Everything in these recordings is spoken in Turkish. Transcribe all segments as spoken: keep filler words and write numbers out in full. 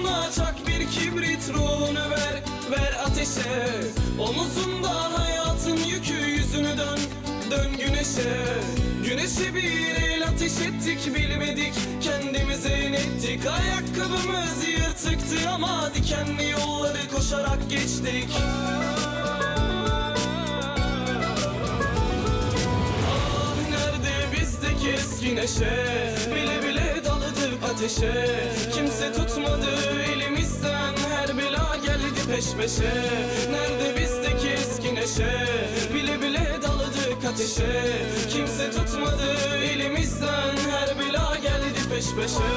omzuna çak bir kibrit, ruhunu ver, ver ateşe. Omuzunda hayatın yükü, yüzünü dön, dön güneşe. Güneşe bir el ateş ettik, bilmedik kendimize inettik. Ayakkabımız yırtıktı ama dikenli yolları koşarak geçtik. Ah nerede bizdeki eski neşe, bile bile daladık ateşe. Kimse tutmadı elimizden, her bela geldi peş peşe. Nerede bizdeki eski neşe, bile bile daladık ateşe. Kimse tutmadı elimizden, her bela geldi peş peşe.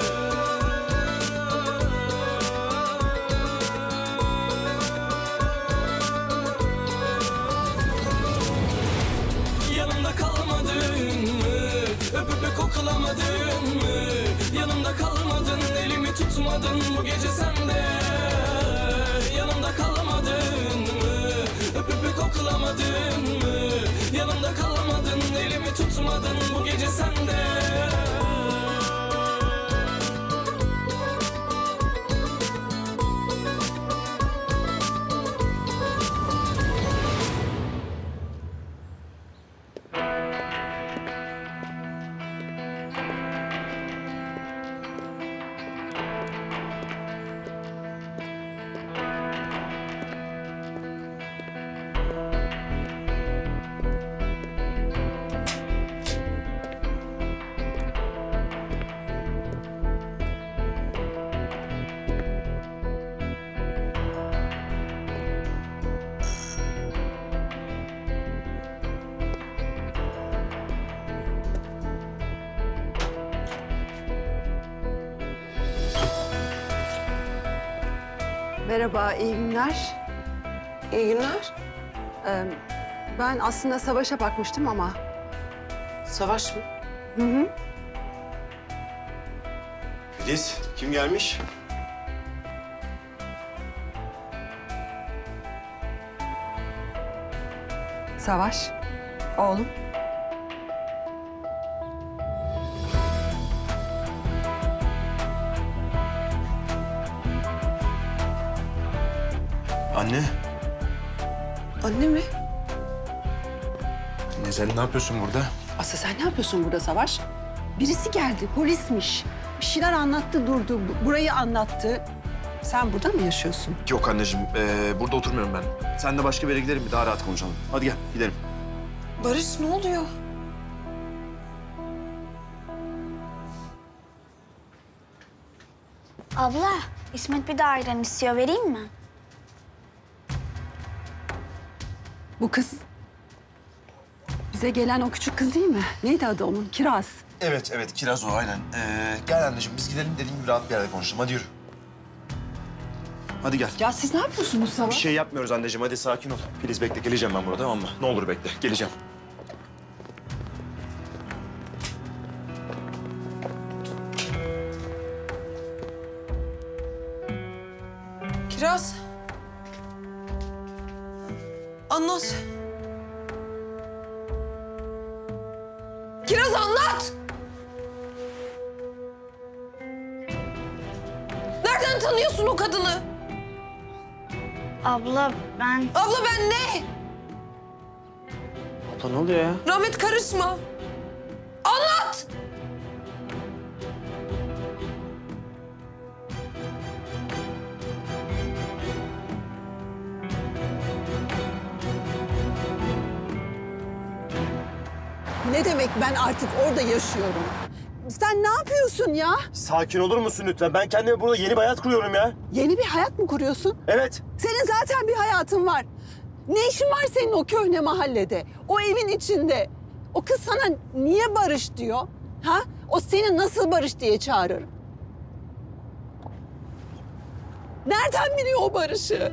Yanımda kalmadın mı? Öpüp öpüp koklamadın mı? Yanımda kalmadın, elimi tutmadın bu gece sen de. Yanımda kalmadın mı? Öpüp öpüp koklamadın mı? Yanımda kalmadın, elimi tutmadın bu gece sen de. Merhaba, iyi günler. İyi günler. Ee, ben aslında Savaş'a bakmıştım ama... Savaş mı? Hı hı. Filiz, kim gelmiş? Savaş, oğlum. Anne. Anne mi? Anne sen ne yapıyorsun burada? Aslı sen ne yapıyorsun burada Savaş? Birisi geldi, polismiş. Bir şeyler anlattı, durdu. Bu- Burayı anlattı. Sen burada mı yaşıyorsun? Yok anneciğim, ee, burada oturmuyorum ben. Sen de başka bir yere gidelim, bir daha rahat konuşalım. Hadi gel, gidelim. Barış ne oluyor? Abla, İsmet bir de ayran istiyor. Vereyim mi? Bu kız... Bize gelen o küçük kız değil mi? Neydi adı onun? Kiraz. Evet, evet, Kiraz o, aynen. Ee, gel anneciğim, biz gidelim dediğim gibi rahat bir yerde konuşalım. Hadi yürü. Hadi gel. Ya siz ne yapıyorsunuz Bir Savaş? şey yapmıyoruz anneciğim, hadi sakin ol. Filiz bekle, geleceğim ben burada, tamam mı? Ne olur bekle, geleceğim. Kiraz. Anlat. Kiraz anlat. Nereden tanıyorsun o kadını? Abla ben... Abla ben ne? Abla ne oluyor ya? Rahmet karışma. Anlat. Ne demek ben artık orada yaşıyorum? Sen ne yapıyorsun ya? Sakin olur musun lütfen? Ben kendime burada yeni bir hayat kuruyorum ya. Yeni bir hayat mı kuruyorsun? Evet. Senin zaten bir hayatın var. Ne işin var senin o köhne mahallede? O evin içinde. O kız sana niye Barış diyor? Ha? O seni nasıl Barış diye çağırır? Nereden biliyor o Barış'ı?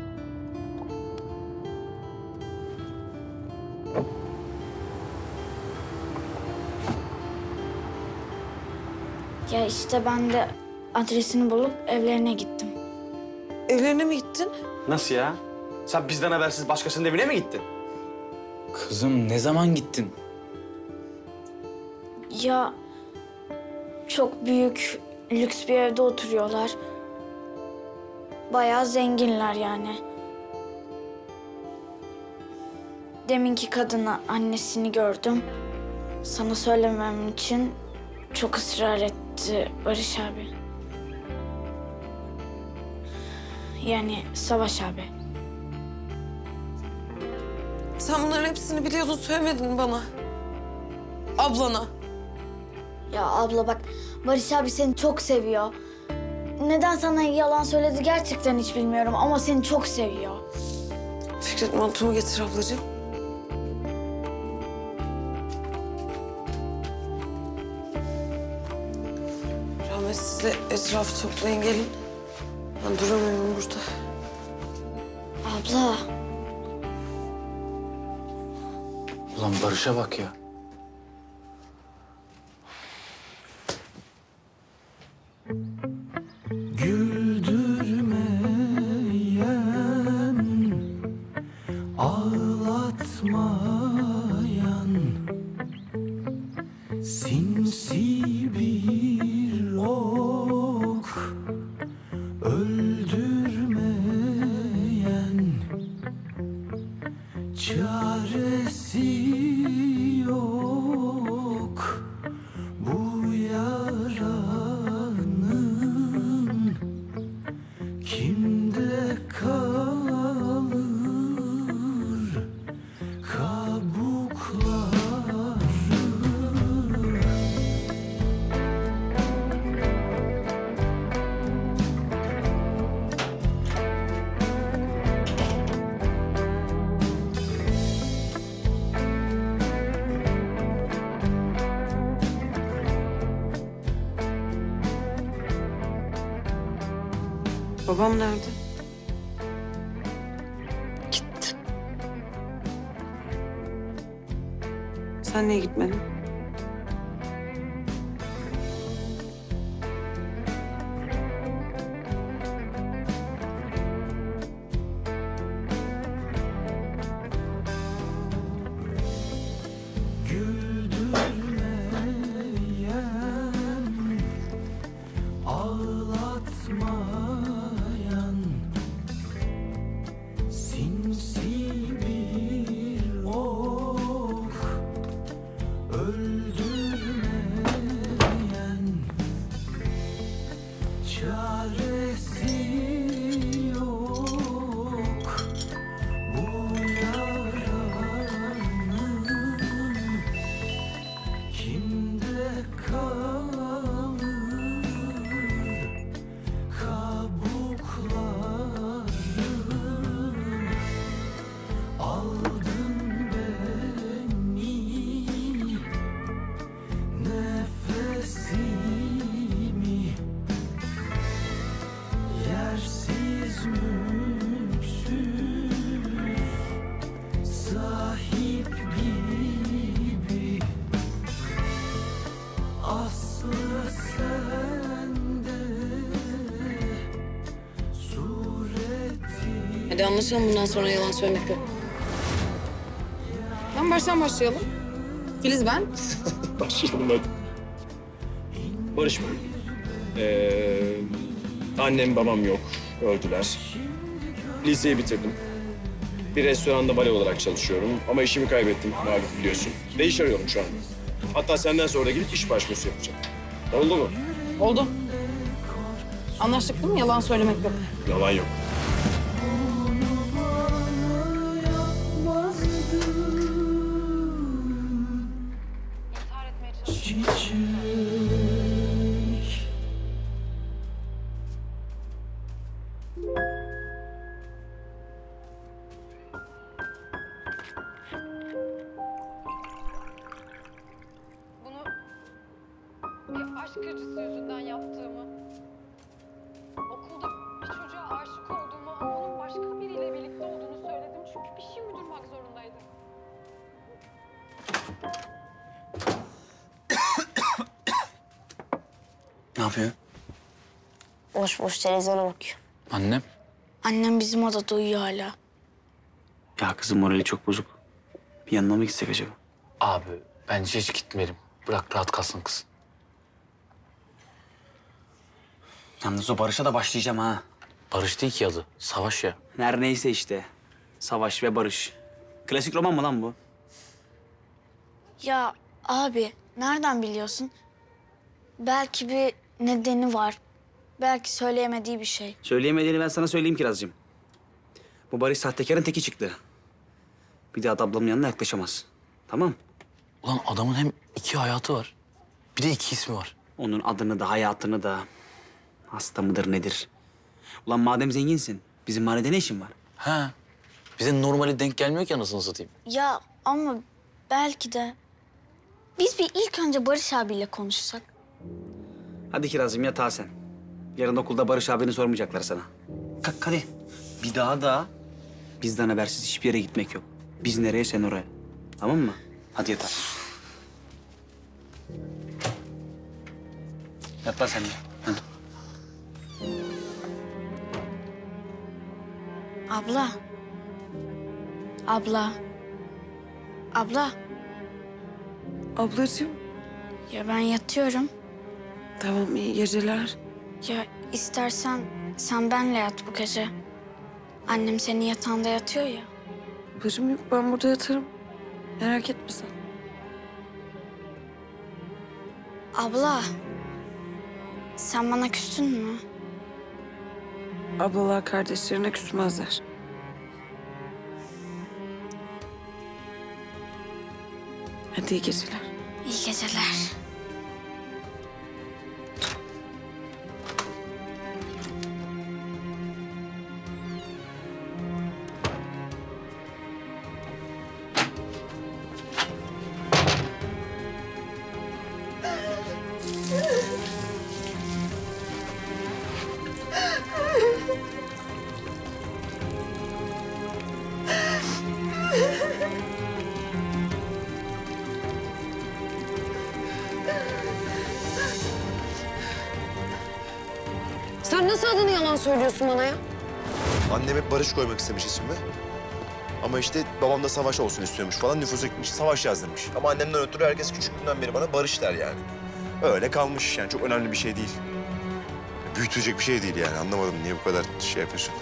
Ya işte ben de adresini bulup evlerine gittim. Evlerine mi gittin? Nasıl ya? Sen bizden habersiz başkasının evine mi gittin? Kızım ne zaman gittin? Ya çok büyük, lüks bir evde oturuyorlar. Bayağı zenginler yani. Deminki kadına annesini gördüm. Sana söylemem için çok ısrar etti Barış abi. Yani Savaş abi. Sen bunların hepsini biliyordun, söylemedin bana. Ablana. Ya abla bak, Barış abi seni çok seviyor. Neden sana yalan söyledi gerçekten hiç bilmiyorum ama seni çok seviyor. Fikret, montumu getir ablacığım. Rahmet, siz de etrafı toplayın, gelin. Ben duramıyorum burada. Abla. Ulan Barış'a bak ya. Güldürmeyen, ağlatmayan, sinsi bir ok, öldürmeyen, çaresi yok bu yaranın. Kimde kalır kabukları? Babam nerede? Gitti. Sen niye gitmedin? Güldürmeyen, ağlatmayan, sinsi bir ok, öldürmeyen, çaresi yok bu yaranın. Kimde kalır kabukları? Aldın beni, nefesimi, yersiz mülksüz, sahip gibi. Aslı sende, sureti. Hadi anlaşalım, bundan sonra yalan söylemek yok. Ben baştan başlayalım. Filiz ben. Başlayalım hadi. Barış ben. Ee, annem babam yok. Öldüler. Liseyi bitirdim. Bir restoranda bale olarak çalışıyorum. Ama işimi kaybettim. Malum biliyorsun. Ve iş arıyorum şu anda. Hatta senden sonra da gidip iş başvurusu yapacağım. Oldu mu? Oldu. Anlaştık değil mi? Yalan söylemek yok. Yalan yok. Çiçek. Bunu bir aşk acısı yüzünden yaptığımı, okulda bir çocuğa aşık olduğumu ama onun başka biriyle birlikte olduğunu söyledim. Çünkü bir şey uydurmak zorundaydım. Ne yapıyor? Boş boş televizyona bakıyor. Annem? Annem bizim odada uyuyor hala. Ya kızın morali çok bozuk. Bir yanına mı gitsek acaba? Abi bence hiç gitmeyelim. Bırak rahat kalsın kız. Yalnız o Barış'a da başlayacağım ha. Barış değil ki adı. Savaş ya. Her neyse işte. Savaş ve barış. Klasik roman mı lan bu? Ya abi nereden biliyorsun? Belki bir nedeni var. Belki söyleyemediği bir şey. Söyleyemediğini ben sana söyleyeyim Kirazcığım. Bu Barış sahtekarın teki çıktı. Bir daha da ablamın yanına yaklaşamaz. Tamam. Ulan adamın hem iki hayatı var. Bir de iki ismi var. Onun adını da hayatını da hasta mıdır nedir? Ulan madem zenginsin bizim mahallede ne işin var? Ha. Bize normali denk gelmiyor ki anasını satayım. Ya ama belki de biz bir ilk önce Barış abiyle konuşsak. Hadi Kirazcığım yatağa sen. Yarın okulda Barış abini sormayacaklar sana. Kalk hadi. Bir daha da bizden habersiz hiçbir yere gitmek yok. Biz nereye sen oraya. Tamam mı? Hadi yatağa. Yat lan sen de. Hadi. Abla. Abla. Abla. Ablacığım. Ya ben yatıyorum. Tamam, iyi geceler. Ya istersen sen benle yat bu gece. Annem senin yatağında yatıyor ya. Ablacığım yok, ben burada yatarım. Merak etme sen. Abla. Sen bana küstün mü? Ablalar kardeşlerine küsmezler. Hadi iyi geceler. İyi geceler. Sen nasıl adını yalan söylüyorsun bana ya? Annem hep Barış koymak istemiş ismimi. Ama işte babam da Savaş olsun istiyormuş falan. Nüfusa gitmiş, Savaş yazdırmış. Ama annemden ötürü herkes küçüklüğünden beri bana Barış der yani. Öyle kalmış yani, çok önemli bir şey değil. Büyütülecek bir şey değil yani. Anlamadım niye bu kadar şey yapıyorsun.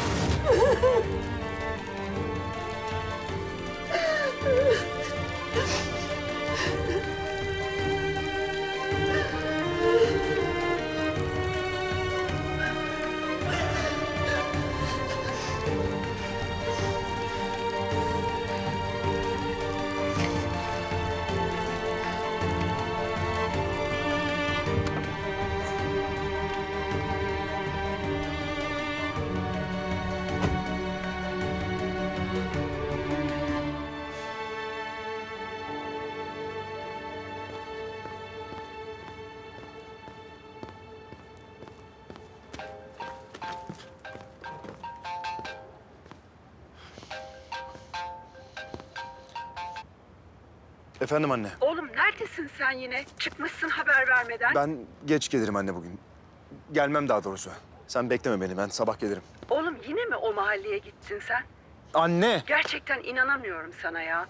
Efendim anne. Oğlum neredesin sen yine? Çıkmışsın haber vermeden. Ben geç gelirim anne bugün. Gelmem daha doğrusu. Sen bekleme beni, ben sabah gelirim. Oğlum yine mi o mahalleye gittin sen? Anne! Gerçekten inanamıyorum sana ya.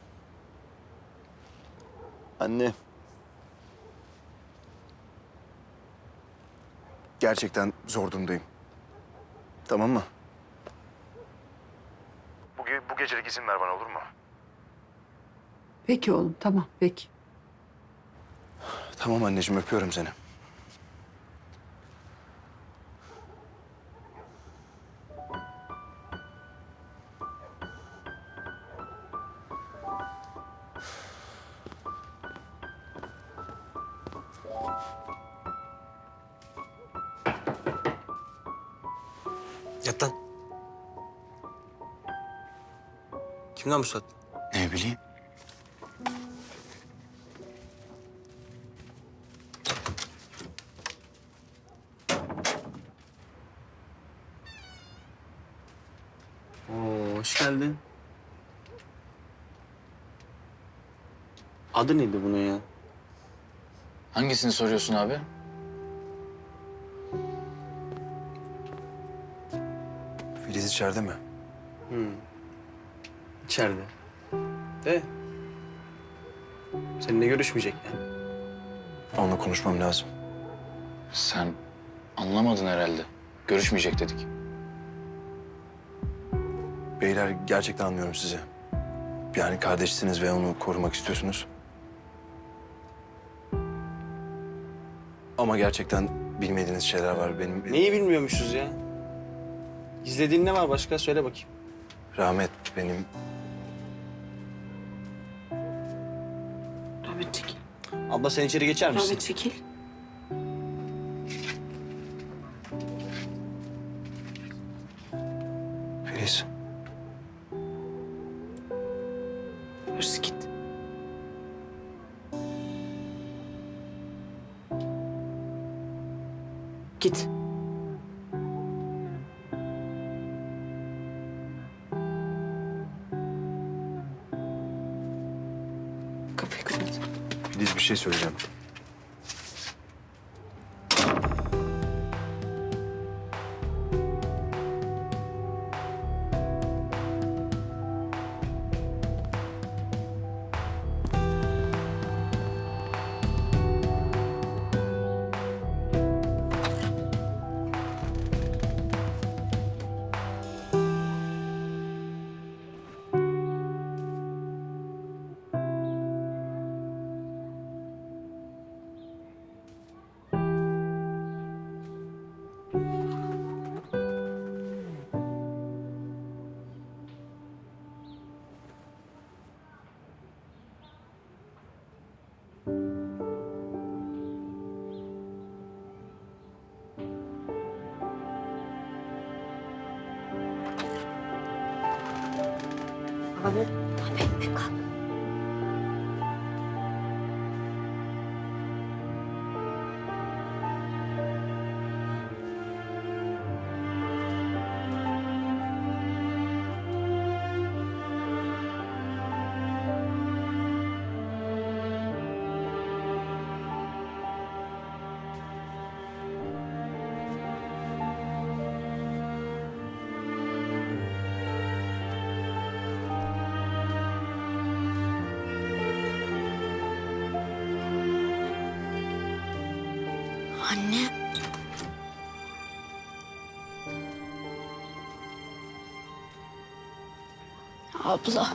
Anne. Gerçekten zor durumdayım. Tamam mı? Bu, ge bu gecelik izin ver bana, olur mu? Peki oğlum, tamam peki. Tamam anneciğim, öpüyorum seni. Yat lan. Kim lan bu saat? Ne bileyim. Oo, hoş geldin. Adı neydi bunun ya? Hangisini soruyorsun abi? Filiz içeride mi? Hı. İçeride. De. Seninle görüşmeyecek yani. Onunla konuşmam lazım. Sen anlamadın herhalde. Görüşmeyecek dedik. Beyler gerçekten anlıyorum sizi. Yani kardeşsiniz ve onu korumak istiyorsunuz. Ama gerçekten bilmediğiniz şeyler var benim. Neyi bilmiyormuşuz ya? İzlediğin ne var başka? Söyle bakayım. Rahmet benim. Rahmet çekil. Abla sen içeri geçer misin? Rahmet çekil. Filiz. Barış git. Git. Kapıyı kapat. Filiz bir şey söyleyeceğim. Abi. Abi kalk. Anne. Abla.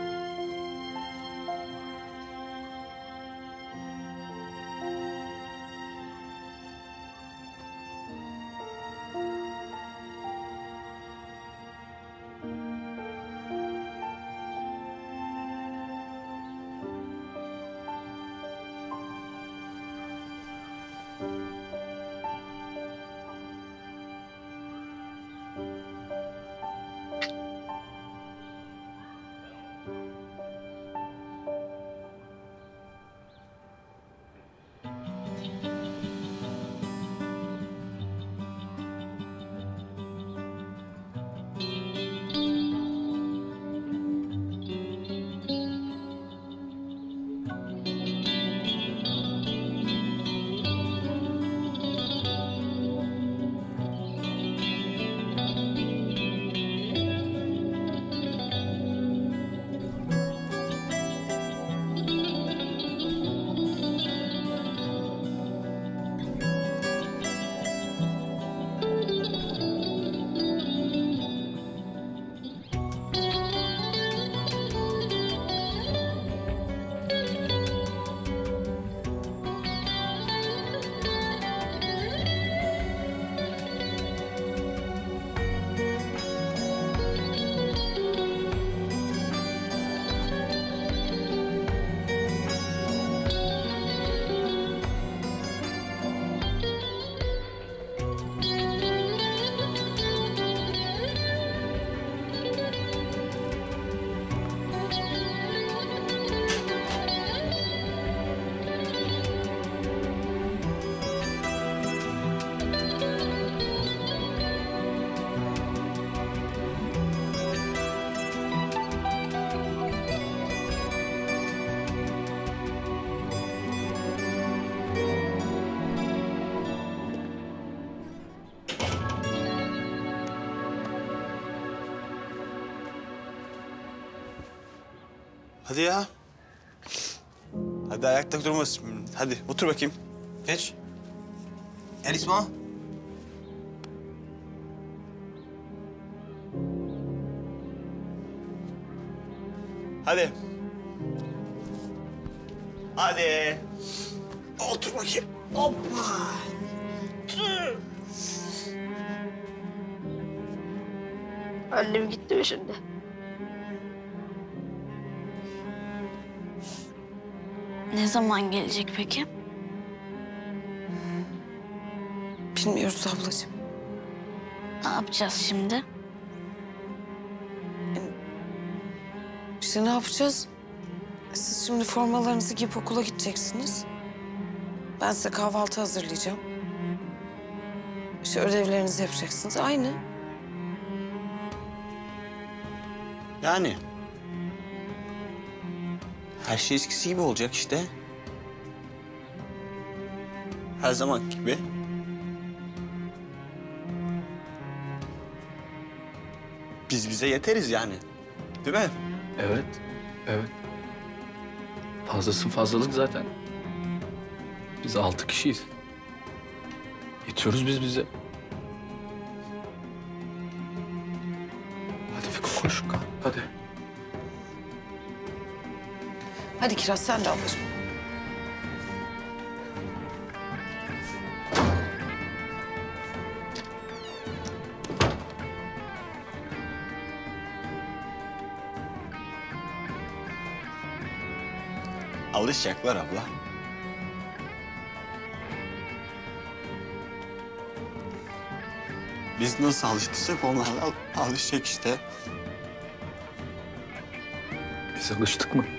Hadi ya. Hadi ayakta durmasın. Hadi otur bakayım. Geç. Gel İsmail. Hadi. Hadi. Otur bakayım. Hoppa. Annem gitti mi şimdi? Ne zaman gelecek peki? Bilmiyoruz ablacığım. Ne yapacağız şimdi? İşte ne yapacağız? Siz şimdi formalarınızı giyip okula gideceksiniz. Ben size kahvaltı hazırlayacağım. İşte ödevlerinizi yapacaksınız. Aynı. Yani. Her şey eskisi gibi olacak işte. Her zaman gibi. Biz bize yeteriz yani. Değil mi? Evet, evet. Fazlası fazlalık zaten. Biz altı kişiyiz. Yetiyoruz biz bize. Hadi Fiko koş. Kalk, hadi. Hadi Kiraz sen de ablacığım. Alışacaklar abla. Biz nasıl alıştıysak onlar da alışacak işte. Biz alıştık mı?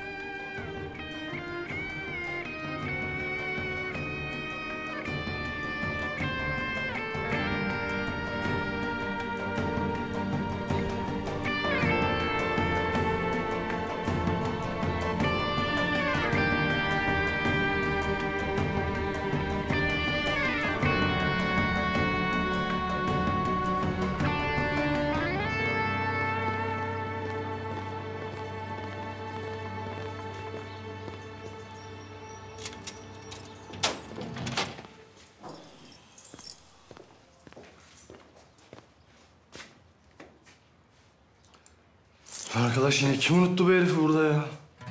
Arkadaş yine kim unuttu bu herifi burada ya?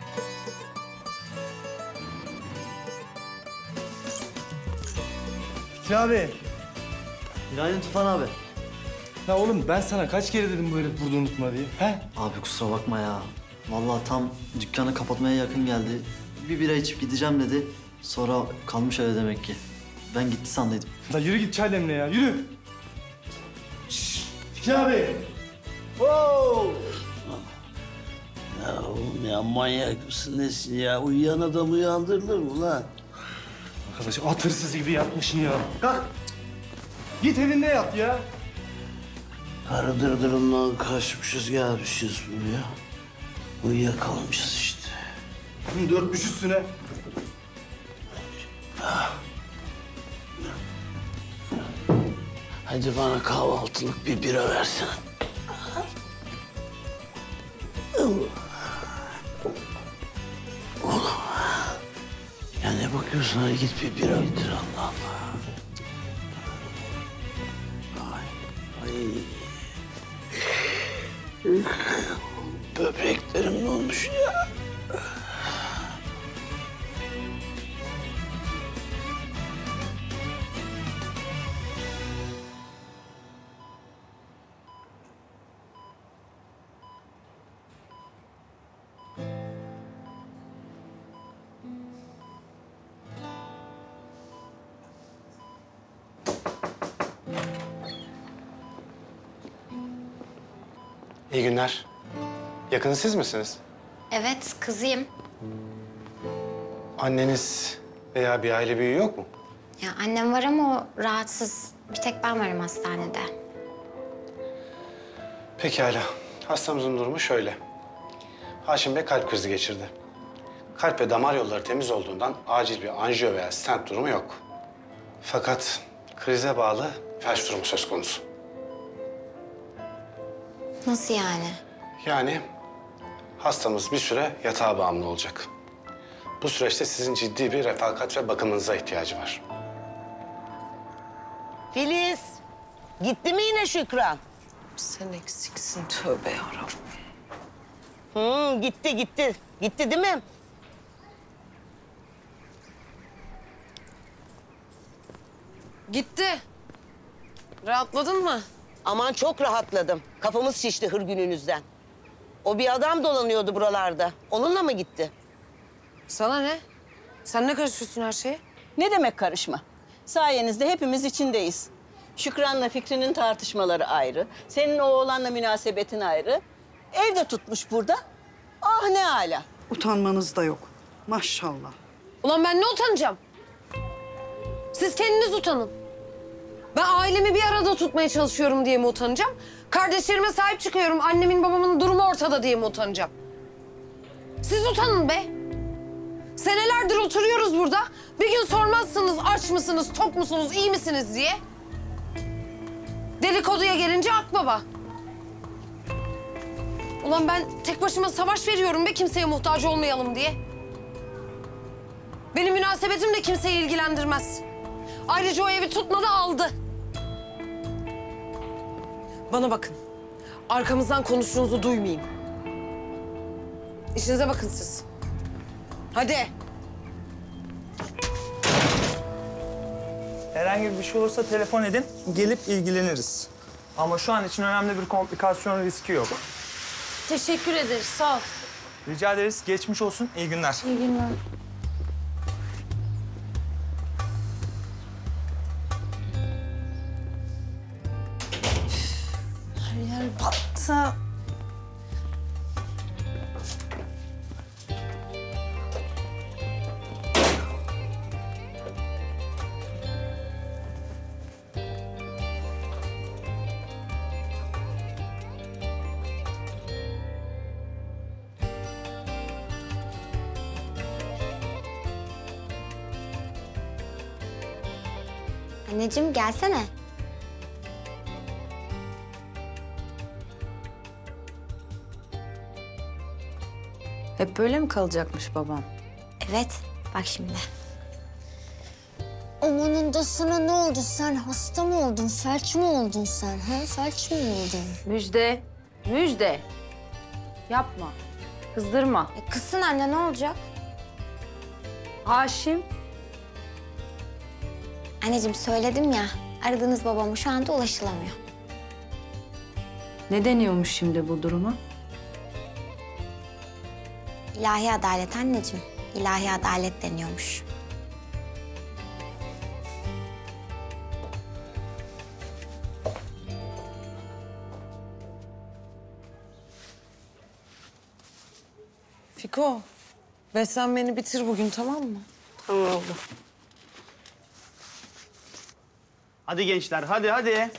Fikri abi. Günaydın Tufan abi. Ya oğlum ben sana kaç kere dedim bu herif burada unutma diye. He? Abi kusura bakma ya. Vallahi tam dükkanı kapatmaya yakın geldi. Bir bira içip gideceğim dedi. Sonra kalmış öyle demek ki. Ben gitti sandıydım. La yürü git çay demle ya, yürü. Şşş, Fikri abi. Wow. Ya oğlum ya manyak mısın nesin ya? Uyuyan adam uyandırılır mı lan? Arkadaş at hırsızı gibi yatmışsın ya. Kalk. Git evinde yat ya. Karı dırdırından kaçmışız gelmişiz buraya. Uyuyakalmışız işte. Hı, dörtmüş üstüne. Hadi bana kahvaltılık bir bira versene. Oğlum. Ya ne bakıyorsun? Hadi git bir bira getir Allah Allah. Ay. Ay. Böbreklerim ne olmuş ya? İyi günler. Yakını siz misiniz? Evet, kızıyım. Anneniz veya bir aile büyüğü yok mu? Ya annem var ama o rahatsız. Bir tek ben varım hastanede. Pekala. Hastamızın durumu şöyle. Haşim Bey kalp krizi geçirdi. Kalp ve damar yolları temiz olduğundan acil bir anjiyo veya stent durumu yok. Fakat krize bağlı felç durumu söz konusu. Nasıl yani? Yani hastamız bir süre yatağa bağımlı olacak. Bu süreçte sizin ciddi bir refakat ve bakımınıza ihtiyacı var. Filiz, gitti mi yine Şükran? Sen eksiksin tövbe yarabbim. Hı, gitti gitti. Gitti değil mi? Gitti. Rahatladın mı? Aman çok rahatladım. Kafamız şişti hır gününüzden. O bir adam dolanıyordu buralarda. Onunla mı gitti? Sana ne? Sen ne karışıyorsun her şeye? Ne demek karışma? Sayenizde hepimiz içindeyiz. Şükran'la Fikri'nin tartışmaları ayrı. Senin o oğlanla münasebetin ayrı. Evde tutmuş burada. Ah ne âlâ. Utanmanız da yok. Maşallah. Ulan ben ne utanacağım? Siz kendiniz utanın. Ben ailemi bir arada tutmaya çalışıyorum diye mi utanacağım? Kardeşlerime sahip çıkıyorum, annemin babamın durumu ortada diye mi utanacağım? Siz utanın be. Senelerdir oturuyoruz burada. Bir gün sormazsınız aç mısınız, tok musunuz, iyi misiniz diye. Dedikoduya gelince akbaba. Ulan ben tek başıma savaş veriyorum be kimseye muhtaç olmayalım diye. Benim münasebetim de kimseyi ilgilendirmez. Ayrıca o evi tutmadı aldı. Bana bakın. Arkamızdan konuştuğunuzu duymayayım. İşinize bakın siz. Hadi. Herhangi bir şey olursa telefon edin, gelip ilgileniriz. Ama şu an için önemli bir komplikasyon riski yok. Teşekkür ederiz, sağ ol. Rica ederiz, geçmiş olsun, iyi günler. İyi günler. Her yer battı. Anneciğim gelsene. Hep böyle mi kalacakmış babam? Evet, bak şimdi. Amanın da sana ne oldu? Sen hasta mı oldun, felç mi oldun sen? Ha? Felç mi oldun? Müjde, müjde. Yapma, kızdırma. E, kızsın anne, ne olacak? Haşim. Anneciğim söyledim ya, aradığınız babama şu anda ulaşılamıyor. Ne deniyormuş şimdi bu duruma? İlahi adalet anneciğim, ilahi adalet deniyormuş. Fiko, beslenmeni bitir bugün tamam mı? Tamam abla. Hadi gençler, hadi hadi.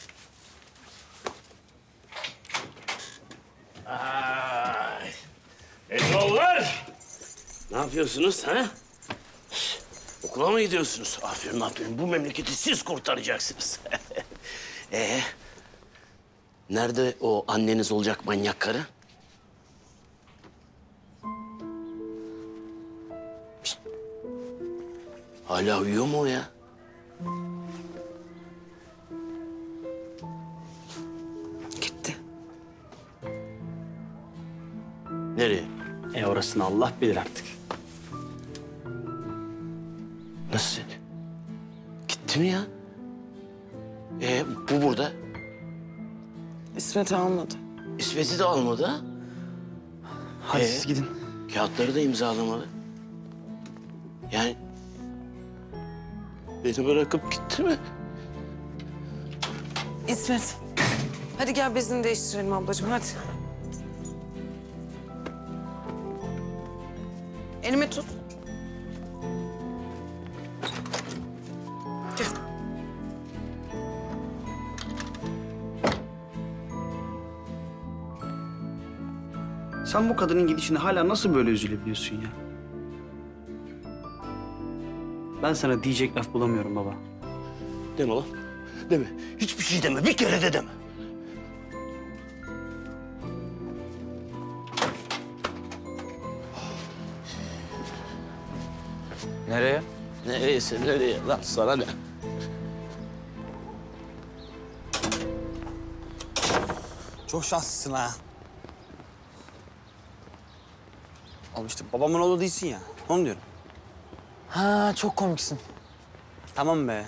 Ay. Ezoğullar! Ne yapıyorsunuz ha? Şş, okula mı gidiyorsunuz? Aferin aferin. Bu memleketi siz kurtaracaksınız. ee, nerede o anneniz olacak manyak karı? Şşt. Hala uyuyor mu o ya? Nereye? E orasını Allah bilir artık. Nasıl? Gitti mi ya? Ee, bu burada. İsmet almadı. İsmet'i de almadı ha? Hadi Ee, siz gidin. Kağıtları da imzalamadı. Yani... beni bırakıp gitti mi? İsmet, hadi gel bezini değiştirelim ablacığım hadi. Elimi tut. Gel. Sen bu kadının gidişine hala nasıl böyle üzülebiliyorsun ya? Ben sana diyecek laf bulamıyorum baba. Deme lan. Deme. Hiçbir şey deme. Bir kere de deme. Nereye? Nereyse nereye lan sana ne? Çok şanslısın ha. Oğlum işte babamın oğlu değilsin ya. Onu diyorum. Ha çok komiksin. Tamam be.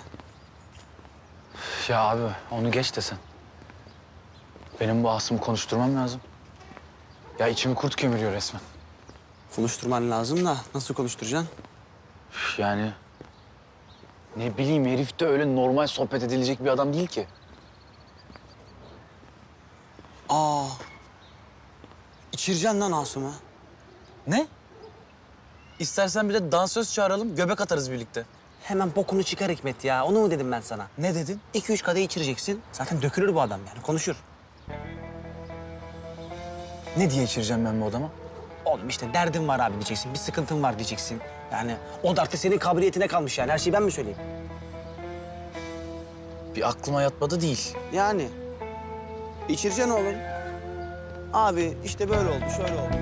Ya abi onu geç de sen. Benim bu Asım'ı konuşturmam lazım. Ya içimi kurt kemiriyor resmen. Konuşturman lazım da nasıl konuşturacaksın? Üf, Yani ne bileyim herif de öyle normal sohbet edilecek bir adam değil ki. Aa. İçireceksin lan Asım'ı. Ne? İstersen bir de dansöz çağıralım, göbek atarız birlikte. Hemen bokunu çıkar Hikmet ya. Onu mu dedim ben sana? Ne dedin? İki üç kadeh içireceksin. Zaten dökülür bu adam yani. Konuşur. Ne diye içireceğim ben bu adama? Oğlum işte derdin var abi diyeceksin. Bir sıkıntın var diyeceksin. Yani o da artık senin kabiliyetine kalmış yani. Her şeyi ben mi söyleyeyim? Bir aklıma yatmadı değil. Yani. İçireceksin oğlum. Abi işte böyle oldu, şöyle oldu.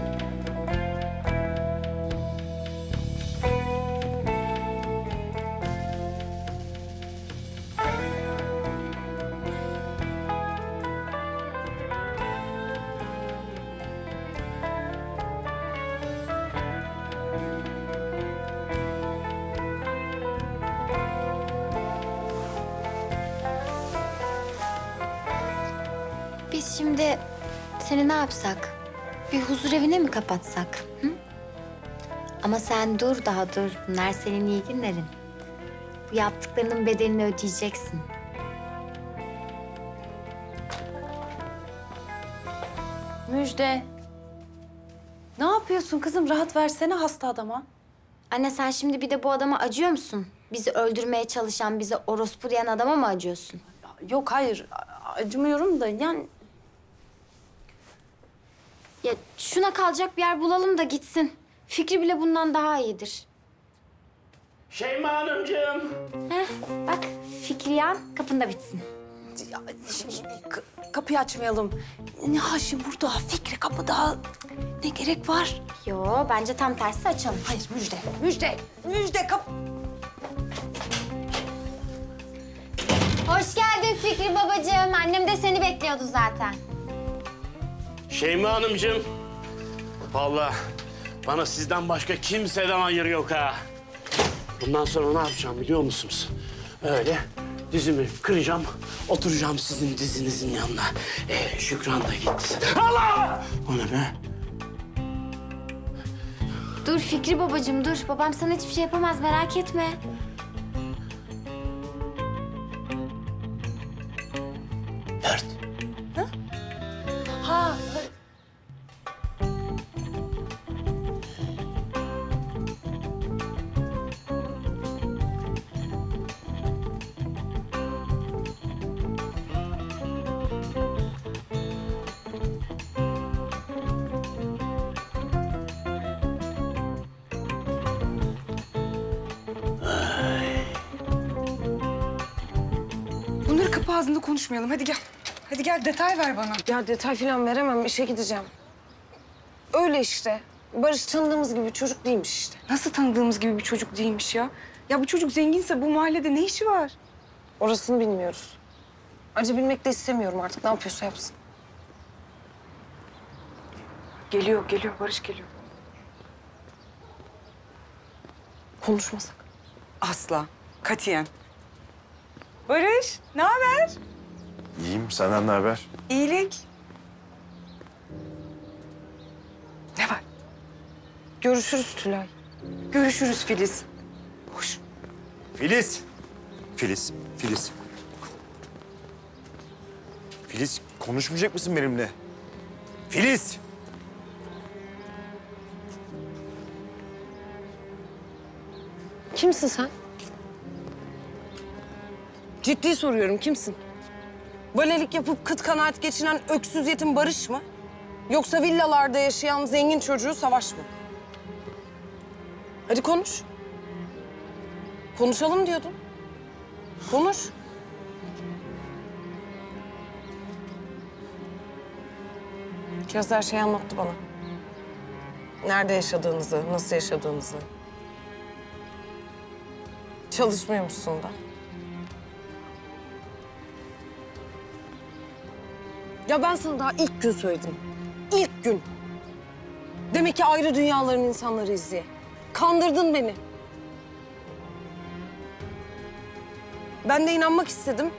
Biz şimdi seni ne yapsak? Bir huzur evine mi kapatsak? Hı? Ama sen dur daha dur. Bunlar senin iyi günlerin. Bu yaptıklarının bedelini ödeyeceksin. Müjde. Ne yapıyorsun kızım? Rahat versene hasta adama. Anne sen şimdi bir de bu adama acıyor musun? Bizi öldürmeye çalışan, bize orospu diyen adama mı acıyorsun? Yok hayır. Acımıyorum da yani... Ya şuna kalacak bir yer bulalım da gitsin. Fikri bile bundan daha iyidir. Şeyma Hanımcığım. Heh, bak Fikriyan kapında bitsin. Ya, k- kapıyı açmayalım. Ne Haşim burada, Fikri kapıda. Ne gerek var? Yo, bence tam tersi açalım. Hayır, Müjde. Müjde, Müjde kap... Hoş geldin Fikri babacığım. Annem de seni bekliyordu zaten. Şeyma Hanımcığım. Vallahi bana sizden başka kimseden hayır yok ha. Bundan sonra ne yapacağım biliyor musunuz? Öyle dizimi kıracağım, oturacağım sizin dizinizin yanına. Ee, Şükran da gitti. Allah! O ne be? Dur Fikri babacığım dur. Babam sana hiçbir şey yapamaz merak etme. Dert. Ha, Bunları kapı ağzında konuşmayalım. Hadi gel. Hadi gel detay ver bana. Ya detay falan veremem. İşe gideceğim. Öyle işte. Barış tanıdığımız gibi bir çocuk değilmiş işte. Nasıl tanıdığımız gibi bir çocuk değilmiş ya? Ya bu çocuk zenginse bu mahallede ne işi var? Orasını bilmiyoruz. Ayrıca bilmek de istemiyorum artık. Ne yapıyorsa yapsın. Geliyor, geliyor. Barış geliyor. Konuşmasak. Asla. Katiyen. Barış, ne haber? İyiyim. Senden ne haber? İyilik. Ne var? Görüşürüz Tülay. Görüşürüz Filiz. Hoş. Filiz. Filiz. Filiz. Filiz konuşmayacak mısın benimle? Filiz. Kimsin sen? Ciddi soruyorum, kimsin? Valelik yapıp kıt kanaat geçinen öksüz yetim Barış mı? Yoksa villalarda yaşayan zengin çocuğu Savaş mı? Hadi konuş. Konuşalım diyordun. Konuş. Kiraz her şeyi anlattı bana. Nerede yaşadığınızı, nasıl yaşadığınızı. Çalışmıyormuşsun da. Ya ben sana daha ilk gün söyledim. İlk gün. Demek ki ayrı dünyaların insanlarıyız diye. Kandırdın beni. Ben de inanmak istedim.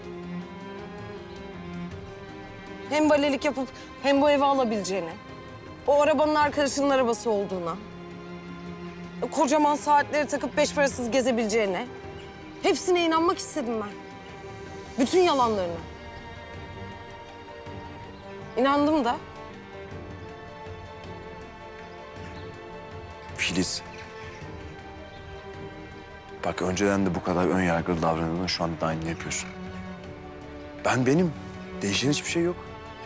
Hem valilik yapıp hem bu evi alabileceğine. O arabanın arkadaşının arabası olduğuna. Kocaman saatleri takıp beş parasız gezebileceğine. Hepsine inanmak istedim ben. Bütün yalanlarına. İnandım da. Filiz. Bak önceden de bu kadar ön yargılı davrandığında şu anda da aynı yapıyorsun. Ben benim. Değişen hiçbir şey yok.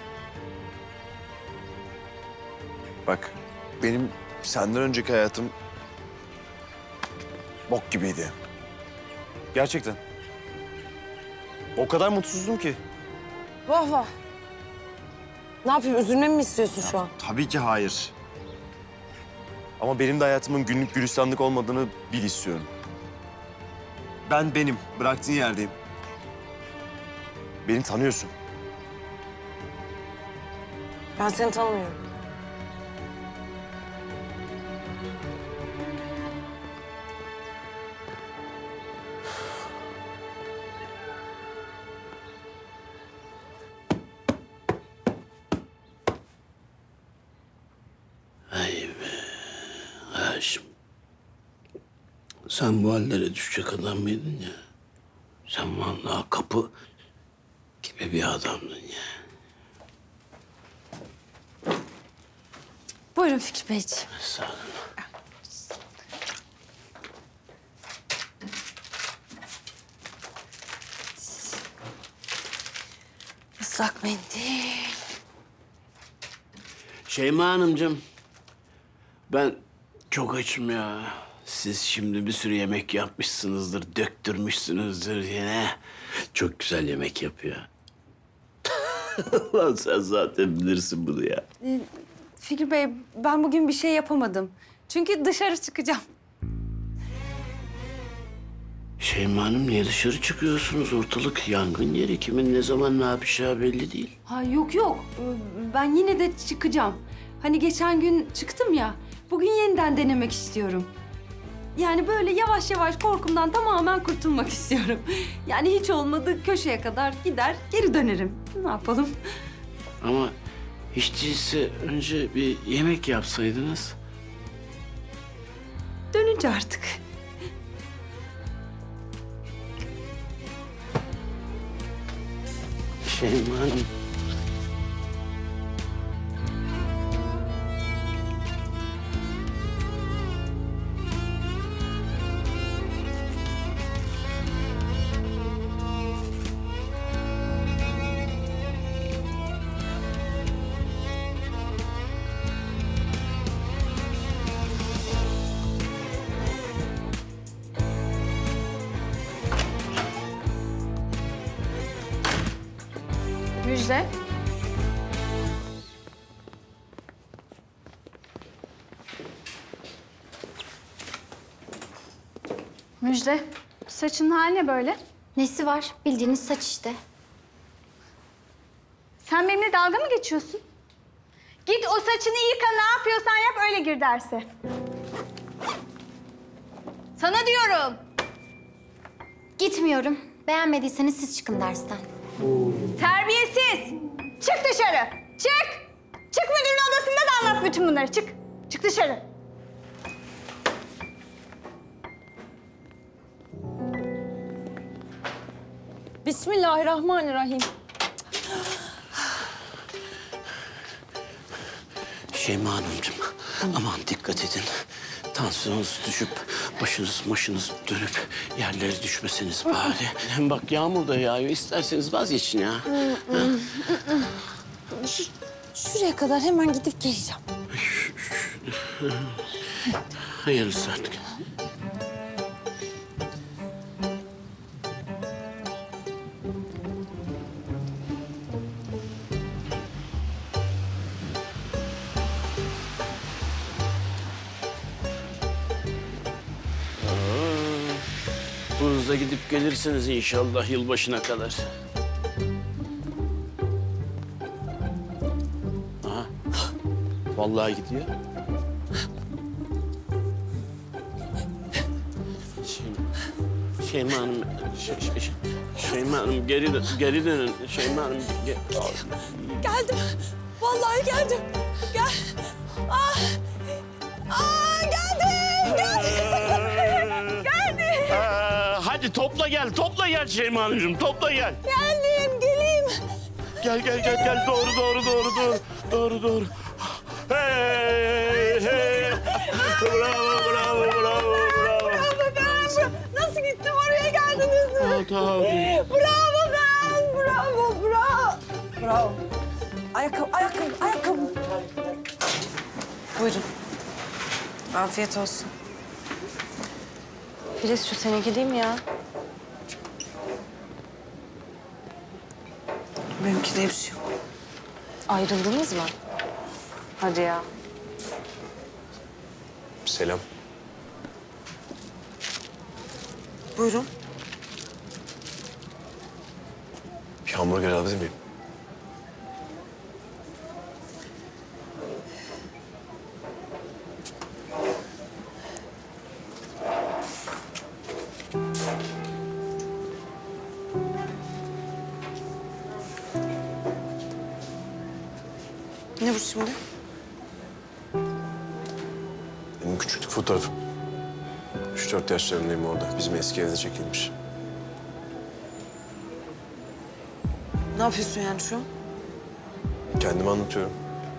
Bak benim senden önceki hayatım bok gibiydi. Gerçekten. O kadar mutsuzdum ki. Vah vah. Ne yapayım, üzülmemi mi istiyorsun şu an? Tabii ki hayır. Ama benim de hayatımın günlük gülistanlık olmadığını bil istiyorum. Ben benim. Bıraktığın yerdeyim. Beni tanıyorsun. Ben seni tanımıyorum. Ay be Haşim. Sen bu hallere düşecek adam mıydın ya? Sen vallahi kapı gibi bir adamdın ya. Buyurun Fikri Beyciğim. Sağ olun. Islak mendil. Şeyma Hanımcığım, ben çok açım ya. Siz şimdi bir sürü yemek yapmışsınızdır, döktürmüşsünüzdür yine. Çok güzel yemek yapıyor. Lan sen zaten bilirsin bunu ya. Ee, Fikri Bey, ben bugün bir şey yapamadım. Çünkü dışarı çıkacağım. Şeyma Hanım, niye dışarı çıkıyorsunuz? Ortalık yangın yeri. Kimin ne zaman ne yapacağı belli değil. Ha yok yok, Ee, ben yine de çıkacağım. Hani geçen gün çıktım ya, bugün yeniden denemek istiyorum. Yani böyle yavaş yavaş korkumdan tamamen kurtulmak istiyorum. Yani hiç olmadı köşeye kadar gider, geri dönerim. Ne yapalım? Ama hiç değilse önce bir yemek yapsaydınız. Dönünce artık. Şeyma Hanım. Müjde. Müjde. Saçın hali ne böyle? Nesi var? Bildiğiniz saç işte. Sen benimle dalga mı geçiyorsun? Git o saçını yıka, ne yapıyorsan yap, öyle gir derse. Sana diyorum. Gitmiyorum. Beğenmediyseniz siz çıkın dersten. Terbiyesiz! Çık dışarı! Çık! Çık, müdürün odasında da anlat bütün bunları. Çık! Çık dışarı! Bismillahirrahmanirrahim. Şeyma Hanımcığım, aman dikkat edin. Tansiyonunuz düşüp başınız başınız dönüp yerlere düşmeseniz bari. Hem bak yağmur da yağıyor. İsterseniz vazgeçin ya. Şu, şuraya kadar hemen gidip geleceğim. Hayırlısı artık. Hızla gidip gelirsiniz inşallah yılbaşına kadar. Aha. Vallahi gidiyor. Şeyma Hanım, şey, şey, Şeyma Hanım geri dön, geri dönün. Şeyma Hanım, ge Geldim. Vallahi geldim. Gel. Ah. Ah geldim. Geldim. Geldim. Aa, hadi topla gel, topla gel Şeyma Hanımcığım, topla gel. Geldim. Geleyim. Gel, gel, gel, gel. Doğru, doğru, doğru, doğru. Doğru, doğru. Hey, hey. Bravo, bravo, bravo, bravo. Bravo ben. Nasıl gittim oraya geldiniz mi? Tamam, tamam. Bravo ben. Bravo, bravo. Bravo. Ayakkabı, ayakkabı, ayakkabı. Buyurun. Afiyet olsun. Filiz şu seninki değil mi ya? Benimki de bir şey yok. Ayrıldınız mı? Hadi ya. Selam. Buyurun. Bir hamburger alabilir miyim? Ne bu şimdi? Benim küçüklük fotoğrafım. Üç dört yaşlarındayım orada. Bizim eski evde çekilmiş. Ne yapıyorsun yani şu an? Kendimi anlatıyorum.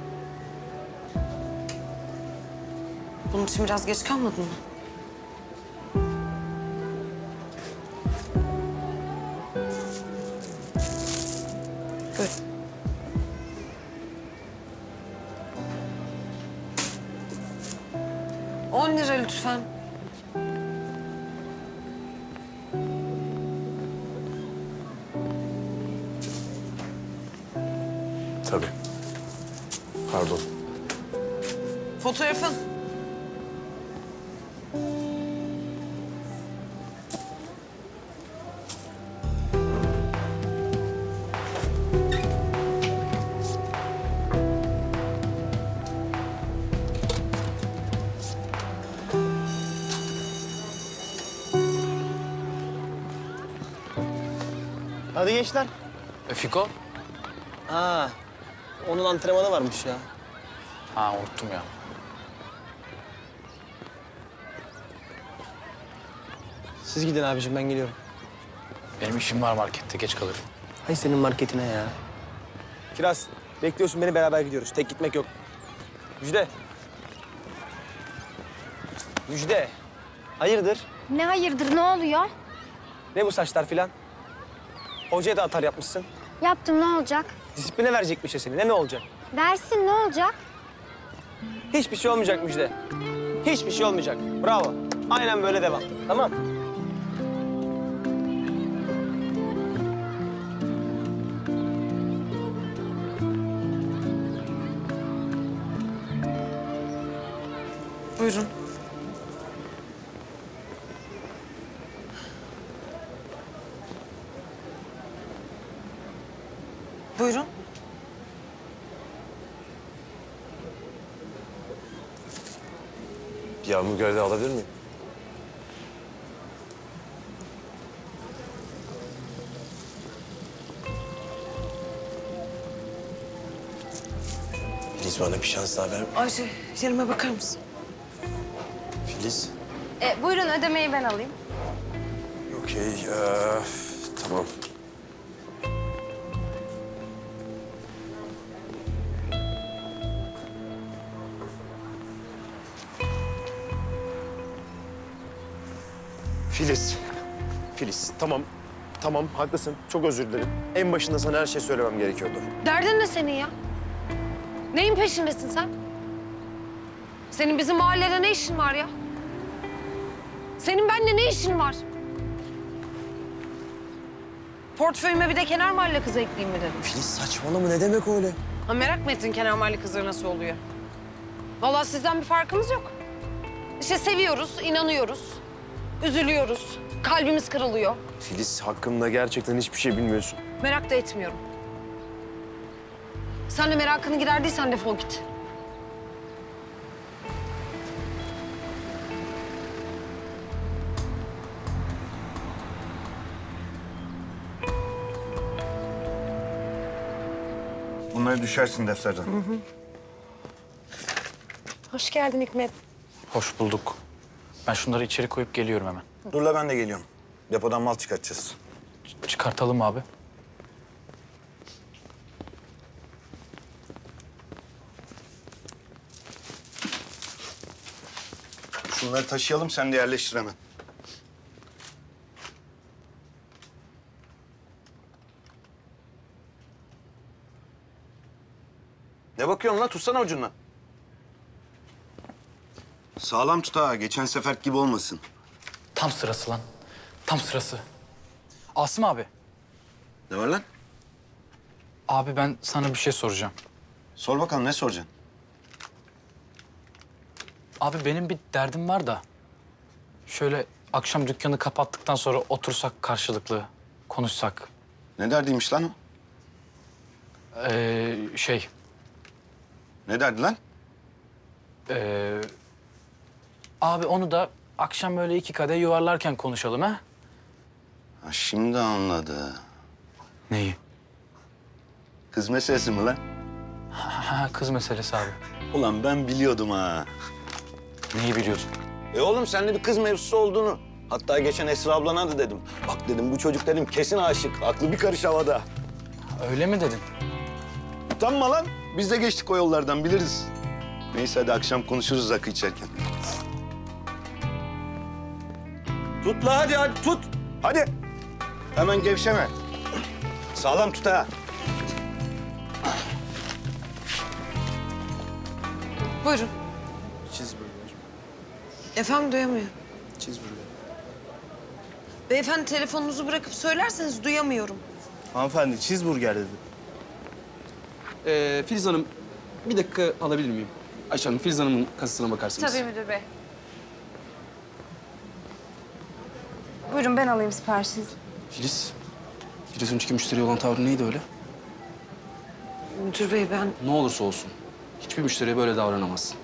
Bunun için biraz geç kalmadın mı? Buyurun. On lira lütfen. Tabii. Pardon. Fotoğrafın. Hadi gençler. E, Fiko? Aa, onun antrenmanı varmış ya. Ha unuttum ya. Siz gidin abiciğim, ben geliyorum. Benim işim var markette, geç kalırım. Hay senin marketine ya. Kiraz, bekliyorsun beni, beraber gidiyoruz. Tek gitmek yok. Müjde. Müjde. Hayırdır? Ne hayırdır, ne oluyor? Ne bu saçlar filan? Hocaya da atar yapmışsın. Yaptım, ne olacak? Disipline verecekmiş ya seni. Ne mi olacak? Versin, ne olacak? Hiçbir şey olmayacak Müjde. Hiçbir şey olmayacak. Bravo. Aynen böyle devam. Tamam. Buyurun. Buyurun. Bir hamburger de alabilir miyim? Filiz, bana bir şans daha ver. Ayşe, yerime bakar mısın? Filiz. E, buyurun, ödemeyi ben alayım. Okey. Ee, tamam. Filiz. Filiz, tamam. Tamam, haklısın. Çok özür dilerim. En başında sana her şeyi söylemem gerekiyordu. Derdin ne senin ya? Neyin peşindesin sen? Senin bizim mahallede ne işin var ya? Senin benimle ne işin var? Portföyüme bir de kenar mahalle kızı ekleyeyim mi dedim. Filiz saçmalama, ne demek öyle? Ha, merak mı ettin kenar mahalle kızları nasıl oluyor? Vallahi sizden bir farkımız yok. İşte seviyoruz, inanıyoruz, üzülüyoruz, kalbimiz kırılıyor. Filiz, hakkında gerçekten hiçbir şey bilmiyorsun. Merak da etmiyorum. Sen de merakını giderdiysen defol git. Bunları düşersin defterden. Hı hı. Hoş geldin Hikmet. Hoş bulduk. Ben şunları içeri koyup geliyorum hemen. Dur la ben de geliyorum. Depodan mal çıkartacağız. Ç- çıkartalım abi. Şunları taşıyalım, sen de yerleştir hemen. Ne bakıyorsun lan? Tutsana ucundan. Sağlam tut ha. Geçen sefer gibi olmasın. Tam sırası lan. Tam sırası. Asım abi. Ne var lan? Abi ben sana bir şey soracağım. Sor bakalım, ne soracaksın? Abi benim bir derdim var da. Şöyle akşam dükkanı kapattıktan sonra otursak karşılıklı, konuşsak. Ne derdiymiş lan o? Ee, şey... Ne derdi lan? Ee, abi onu da akşam böyle iki kadeh yuvarlarken konuşalım ha? Ha, şimdi anladı. Neyi? Kız meselesi mi lan? Ha, kız meselesi abi. Ulan ben biliyordum ha. Neyi biliyordun? E oğlum seninle bir kız mevzusu olduğunu. Hatta geçen Esra ablana da dedim. Bak dedim bu çocuk dedim kesin aşık. Aklı bir karış havada. Öyle mi dedin? Utanma lan. Biz de geçtik o yollardan biliriz. Neyse hadi akşam konuşuruz rakı içerken. Tut la hadi hadi tut. Hadi. Hemen gevşeme. Sağlam tut ha. Buyurun. Cheeseburger. Efendim duyamıyor. Cheeseburger. Beyefendi telefonunuzu bırakıp söylerseniz duyamıyorum. Hanımefendi cheeseburger dedi. Ee, Filiz Hanım, bir dakika alabilir miyim? Ayşe Hanım, Filiz Hanım'ın kasasına bakarsınız. Tabii müdür bey. Buyurun ben alayım siparişinizi. Filiz, biraz önceki müşteriye olan tavrı neydi öyle? Müdür bey ben... Ne olursa olsun, hiçbir müşteriye böyle davranamazsın.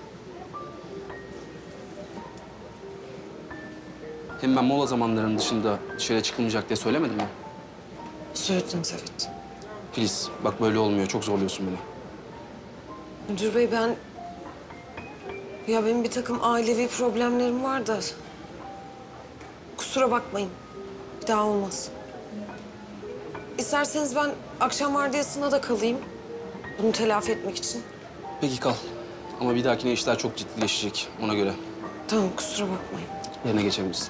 Hem ben mola zamanlarının dışında dışarıya çıkılmayacak diye söylemedim mi? Söylediniz evet. Filiz, bak böyle olmuyor, çok zorluyorsun beni. Müdür bey ben... Ya benim bir takım ailevi problemlerim var da... Kusura bakmayın. Bir daha olmaz. İsterseniz ben akşam vardiyasına da kalayım. Bunu telafi etmek için. Peki kal. Ama bir dahakine işler çok ciddileşecek, ona göre. Tamam kusura bakmayın. Yerine geçebilirsin.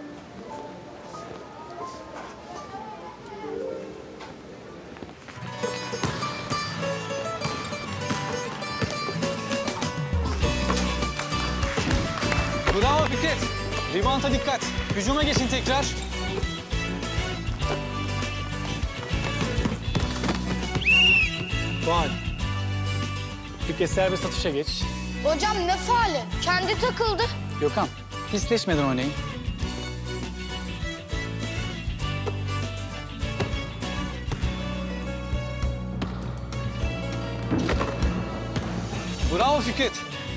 Bravo Fikret. Ribanta dikkat. Hücuma geçin tekrar. Faal. Fikret serbest atışa geç. Hocam ne faali? Kendi takıldı. Gökhan, pisleşmeden oynayın. Bravo Fikret.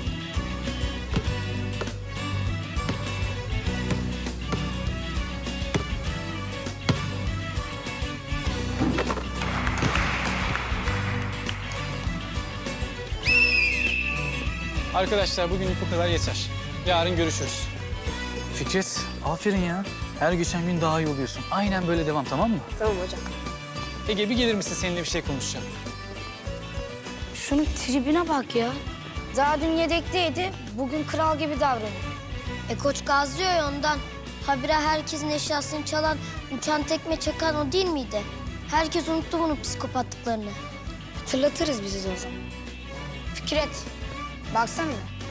Arkadaşlar bugünlük bu kadar yeter. Yarın görüşürüz. Fikret, aferin ya. Her geçen gün daha iyi oluyorsun. Aynen böyle devam, tamam mı? Tamam hocam. Ege bir gelir misin? Seninle bir şey konuşacağım. Şunun tribine bak ya. Daha dün yedekteydi, bugün kral gibi davranıyor. E koç gazlıyor ya ondan. Habire herkesin eşyasını çalan, uçan tekme çakan o değil miydi? Herkes unuttu bunun psikopatlıklarını. Hatırlatırız bizi o zaman. Fikret, baksana.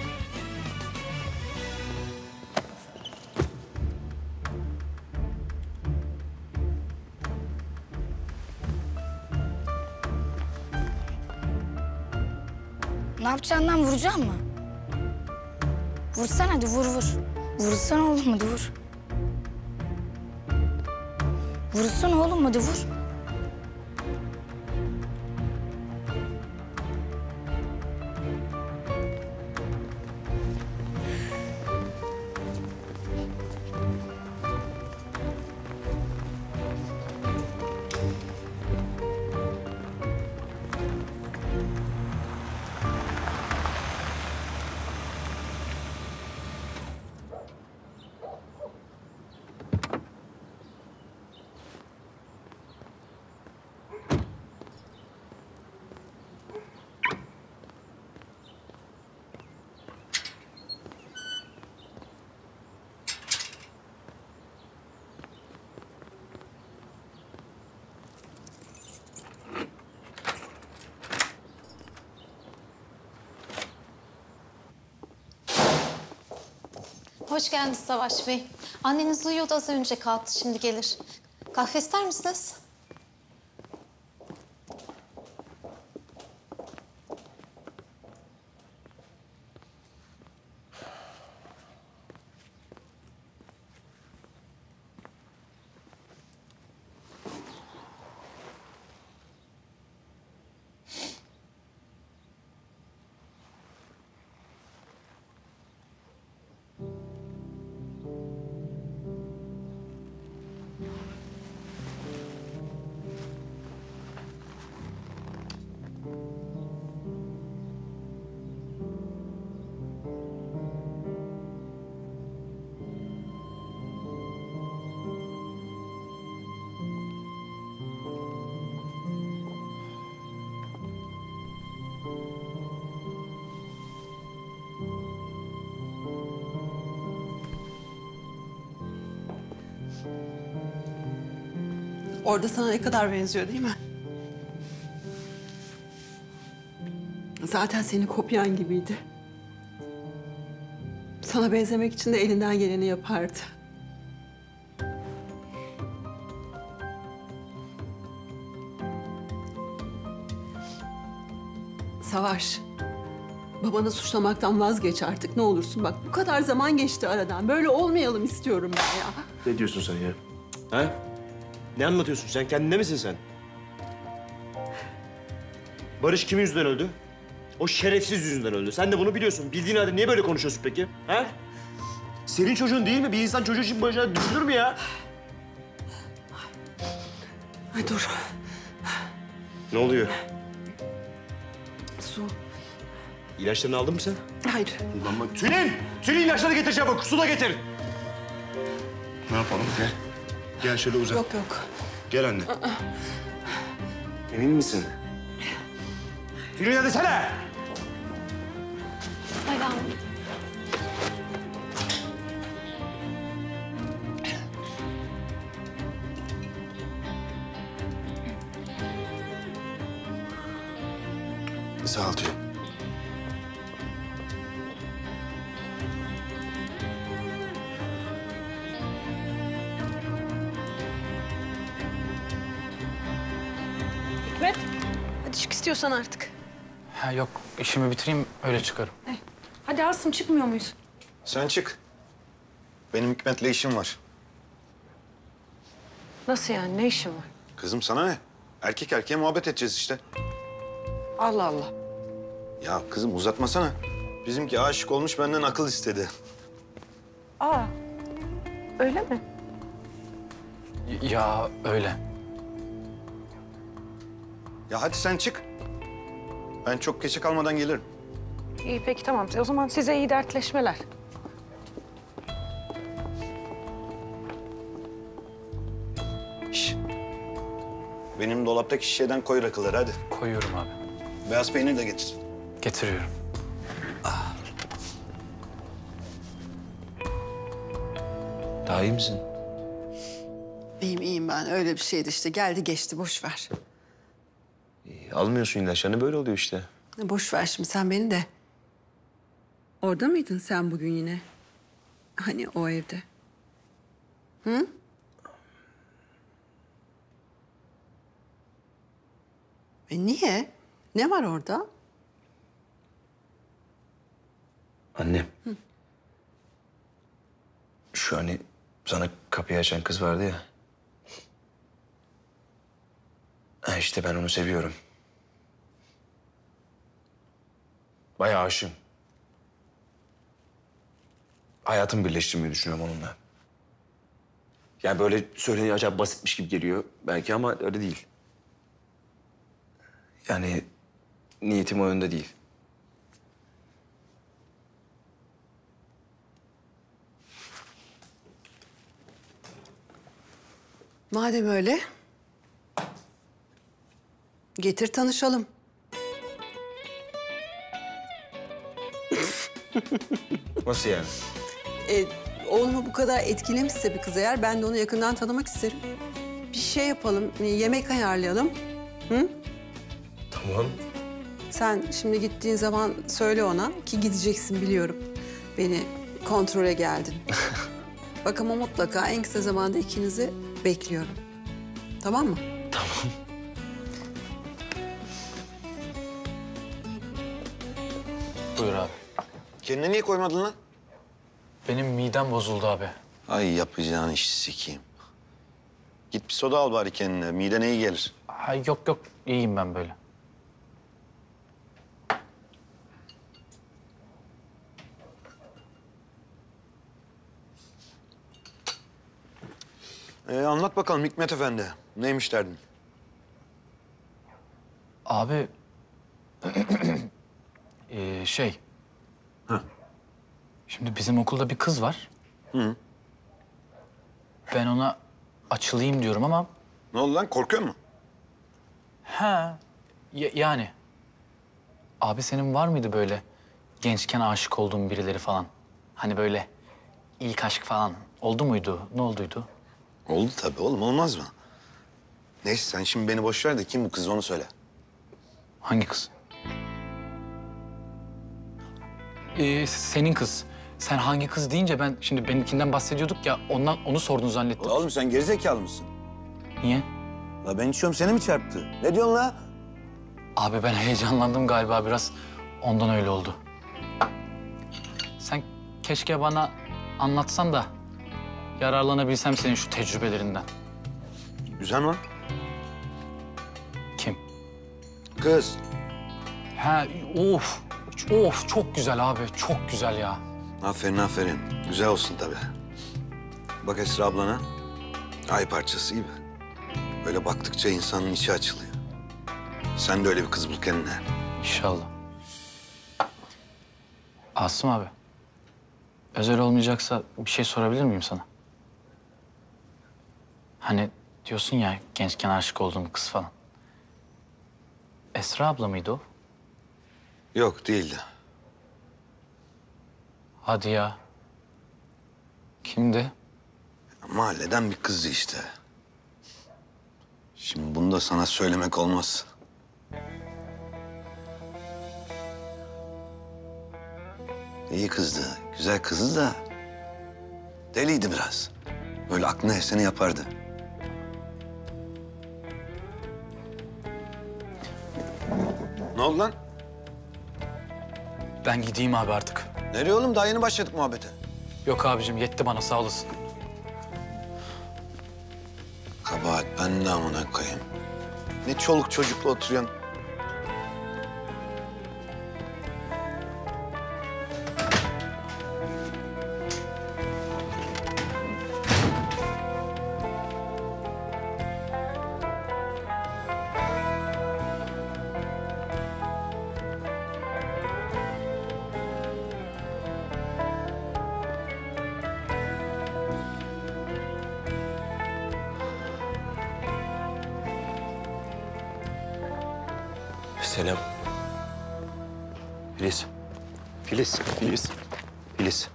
Ne yapacaksın lan, vuracak mı? Vursan hadi, vur vur. Vursan oğlum hadi vur. Vursan oğlum hadi vur. Hoş geldiniz Savaş Bey. Anneniz uyuyordu az önce kalktı, şimdi gelir. Kahve ister misiniz? Orada sana ne kadar benziyor değil mi? Zaten senin kopyan gibiydi. Sana benzemek için de elinden geleni yapardı. Savaş, babanı suçlamaktan vazgeç artık ne olursun. Bak bu kadar zaman geçti aradan. Böyle olmayalım istiyorum ben ya. Ne diyorsun sen ya? Ha? Ne anlatıyorsun sen? Kendinde misin sen? Barış kimin yüzünden öldü? O şerefsiz yüzünden öldü. Sen de bunu biliyorsun. Bildiğin halde niye böyle konuşuyorsun peki? Ha? Senin çocuğun değil mi? Bir insan çocuğu için başına düşünür mü ya? Ay dur. Ne oluyor? Su. İlaçlarını aldın mı sen? Hayır. Ulan bak. Tülin! Tülin ilaçları getir çabuk. Su da getir. Ne yapalım? Gel. Gel şöyle uzan. Yok yok. Gel anne. Emin misin? Tülin hadi sana. Ayağım. Sağ ol Tülin. Hikmet, hadi çık istiyorsan artık. Ha yok, işimi bitireyim öyle çıkarım. Hadi Asım, çıkmıyor muyuz? Sen çık. Benim Hikmet'le işim var. Nasıl yani, ne işin var? Kızım sana ne? Erkek erkeğe muhabbet edeceğiz işte. Allah Allah. Ya kızım uzatmasana. Bizimki aşık olmuş benden akıl istedi. Aa, öyle mi? Ya öyle. Ya hadi sen çık. Ben çok geçe kalmadan gelirim. İyi peki tamam. O zaman size iyi dertleşmeler. Şş. Benim dolaptaki şişeden koy rakıları hadi. Koyuyorum abi. Beyaz peynir de getir. Getiriyorum. Daha iyi misin? İyiyim iyiyim ben. Öyle bir şeydi işte. Geldi geçti. Boş ver. Almıyorsun ilaçlarını böyle oluyor işte. Boş ver şimdi sen beni de. Orada mıydın sen bugün yine? Hani o evde? Hı? E niye? Ne var orada? Anne. Hı. Şu hani sana kapıyı açan kız vardı ya. Ha işte ben onu seviyorum. Bayağı aşığım. Hayatımı birleştirmeyi düşünüyorum onunla. Yani böyle söyleyince acayip basitmiş gibi geliyor belki ama öyle değil. Yani niyetim o yönde değil. Madem öyle, getir tanışalım. Nasıl yani? E, oğlumu bu kadar etkilemişse bir kız eğer, ben de onu yakından tanımak isterim. Bir şey yapalım, e, yemek ayarlayalım. Hı? Tamam. Sen şimdi gittiğin zaman söyle ona ki gideceksin biliyorum. Beni kontrole geldim. Bak ama mutlaka en kısa zamanda ikinizi bekliyorum. Tamam mı? Tamam. Buyur abi. Kendine niye koymadın lan? Benim midem bozuldu abi. Ay yapacağın işi sikeyim. Git bir soda al bari kendine. Midene iyi gelir. Ha, yok yok, iyiyim ben böyle. Ee, anlat bakalım Hikmet Efendi. Neymiş derdin? Abi... ee, şey... Hı. Şimdi bizim okulda bir kız var. Hı. Ben ona açılayım diyorum ama... Ne oldu lan? Korkuyor musun? Ha, ya- yani. Abi senin var mıydı böyle gençken aşık olduğun birileri falan? Hani böyle ilk aşk falan oldu muydu? Ne olduydu? Oldu tabii oğlum, olmaz mı? Neyse sen şimdi beni boş ver de kim bu kız onu söyle. Hangi kız? Ee, senin kız. Sen hangi kız deyince ben şimdi benimkinden bahsediyorduk ya ondan onu sordun zannettim. Oğlum sen gerizekalı mısın? Niye? La ben içiyorum seni mi çarptı? Ne diyorsun la? Abi ben heyecanlandım galiba biraz. Ondan öyle oldu. Sen keşke bana anlatsan da yararlanabilsem senin şu tecrübelerinden. Güzel mi? Kim? Kız. Ha, of. Of, çok güzel abi. Çok güzel ya. Aferin aferin. Güzel olsun tabii. Bak Esra ablana. Ay parçası gibi. Böyle baktıkça insanın içi açılıyor. Sen de öyle bir kız bul kendine. İnşallah. Asım abi. Özel olmayacaksa bir şey sorabilir miyim sana? Hani diyorsun ya gençken aşık olduğum kız falan. Esra abla mıydı o? Yok değildi. Hadi ya. Kimdi? Mahalleden bir kızdı işte. Şimdi bunu da sana söylemek olmaz. İyi kızdı, güzel kızdı da deliydi biraz. Böyle aklına eseni yapardı. Ne oldu lan? Ben gideyim abi artık. Nereye oğlum? Daha yeni başladık muhabbete. Yok abicim yetti bana sağ olasın. Kabahat ben de amına koyayım. Ne çoluk çocukla oturuyorsun? Selam. Filiz. Filiz. Filiz. Filiz.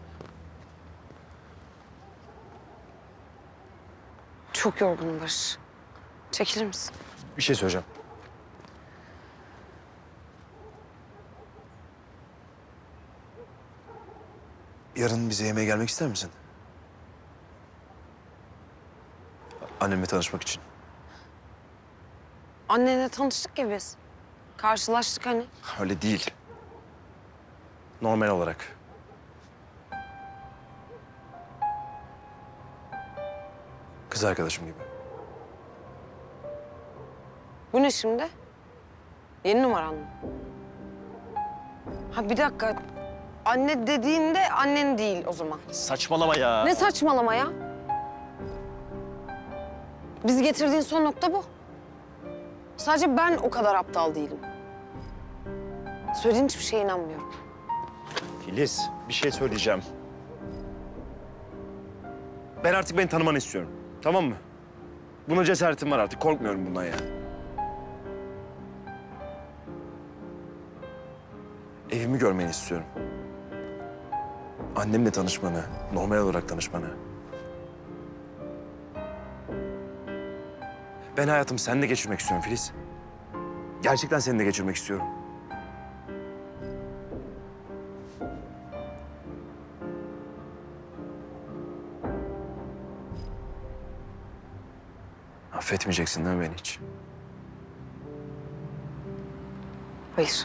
Çok yorgunum Barış. Çekilir misin? Bir şey söyleyeceğim. Yarın bize yemeğe gelmek ister misin? Annemle tanışmak için. Annenle tanıştık ya biz. Karşılaştık hani. Öyle değil. Normal olarak. Kız arkadaşım gibi. Bu ne şimdi? Yeni numaran mı? Ha bir dakika. Anne dediğinde annen değil o zaman. Saçmalama ya. Ne saçmalama ya? Bizi getirdiğin son nokta bu. Sadece ben o kadar aptal değilim. Söylediğin hiçbir şeye inanmıyorum. Filiz, bir şey söyleyeceğim. Ben artık beni tanımanı istiyorum. Tamam mı? Buna cesaretim var artık. Korkmuyorum bundan ya. Evimi görmeni istiyorum. Annemle tanışmanı, normal olarak tanışmanı. Ben hayatımı seninle geçirmek istiyorum Filiz. Gerçekten seninle geçirmek istiyorum. Affetmeyeceksin değil mi beni hiç? Hayır.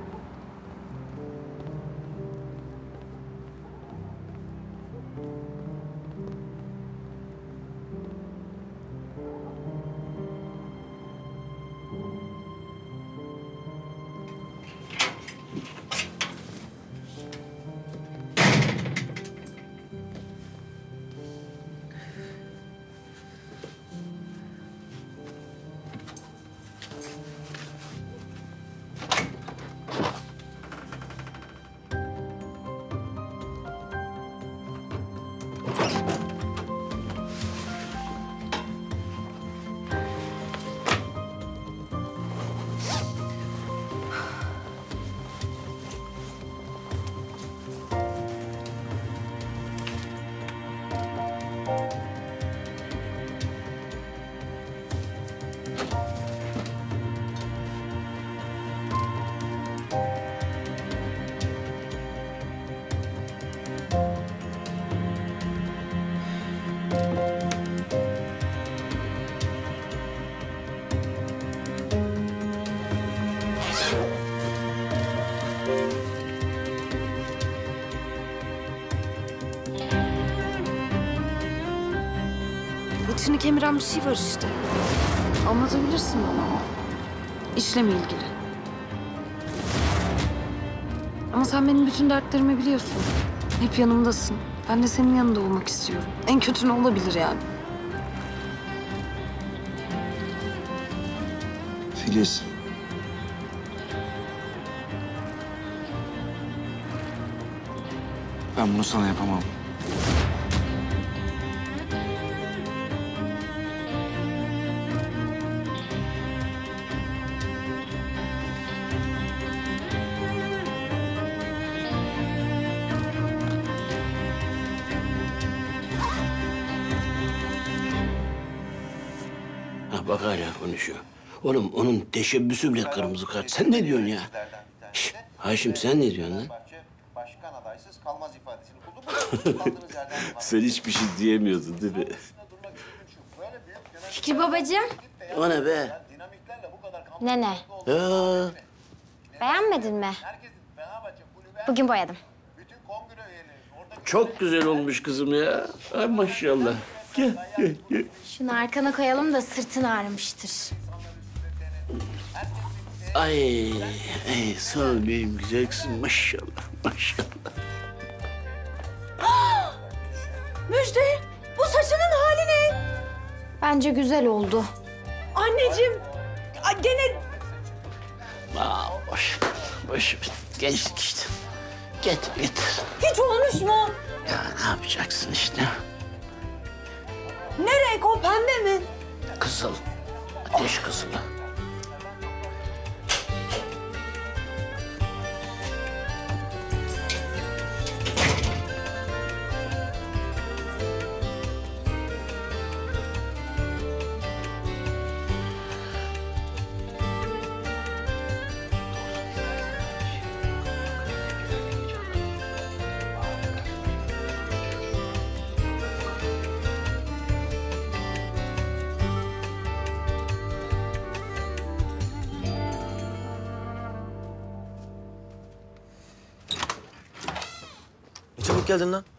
İçini kemiren bir şey var işte. Anlatabilirsin bana. İşle mi ilgili? Ama sen benim bütün dertlerimi biliyorsun. Hep yanımdasın. Ben de senin yanında olmak istiyorum. En kötü ne olabilir yani? Filiz. Ben bunu sana yapamam. Ha bak hala konuşuyor. Oğlum onun teşebbüsü bile kırmızı kart. Sen ne diyorsun ya? Şişt, Haşim sen ne diyorsun lan? Başkan adaysız kalmaz ifadesini kullandı. Sen hiçbir şey diyemiyordun değil mi? Fikri babacığım. O ne be? Nene. Ya. Beğenmedin mi? Bugün boyadım. Çok güzel olmuş kızım ya. Ay maşallah. Gel, gel, gel. Şunu arkana koyalım da sırtın ağrımıştır. Ay, ay sağ ol benim güzel kızım. Maşallah, maşallah. Müjde, bu saçının hali ne? Bence güzel oldu. Anneciğim, ay gene... Aa, boş, boş. Gençlik işte. Getir, getir. Hiç olmuş mu? Ya ne yapacaksın işte? Ne renk o, pembe mi? Kızıl. Ateş kızılı. Ne çabuk geldin lan?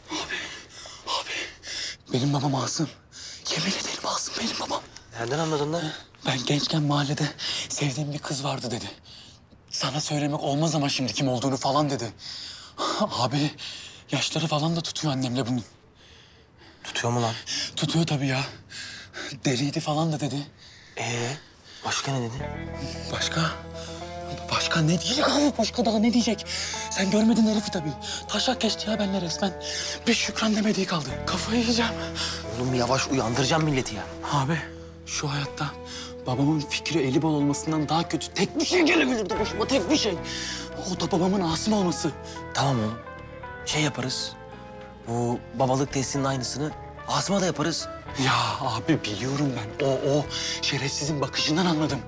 Benim babam Asım. Yemin ederim Asım benim babam. Nereden anladın lan? Ben gençken mahallede sevdiğim bir kız vardı dedi. Sana söylemek olmaz ama şimdi kim olduğunu falan dedi. Abi yaşları falan da tutuyor annemle bunun. Tutuyor mu lan? Tutuyor tabii ya. Deliydi falan da dedi. Ee, başka ne dedi? Başka? Başka ne diyecek abi? Başka daha ne diyecek? Sen görmedin herifi tabii. Taşak geçti ya benimle resmen. Bir Şükran demediği kaldı. Kafayı yiyeceğim. Oğlum yavaş uyandıracağım milleti ya. Abi şu hayatta babamın fikri eli bol olmasından daha kötü tek bir şey gelebilirdi başıma. Tek bir şey. O da babamın Asım olması. Tamam oğlum. Şey yaparız. Bu babalık testinin aynısını Asım'a da yaparız. Ya abi biliyorum ben. O o şerefsizin bakışından anladım.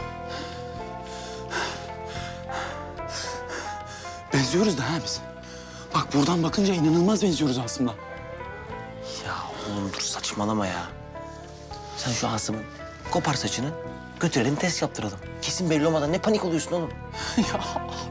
Benziyoruz da ha biz. Bak buradan bakınca inanılmaz benziyoruz aslında. Ya oğlum dur saçmalama ya. Sen şu Asım'ın kopar saçını, götürelim test yaptıralım. Kesin belli olmadan ne panik oluyorsun oğlum? Ya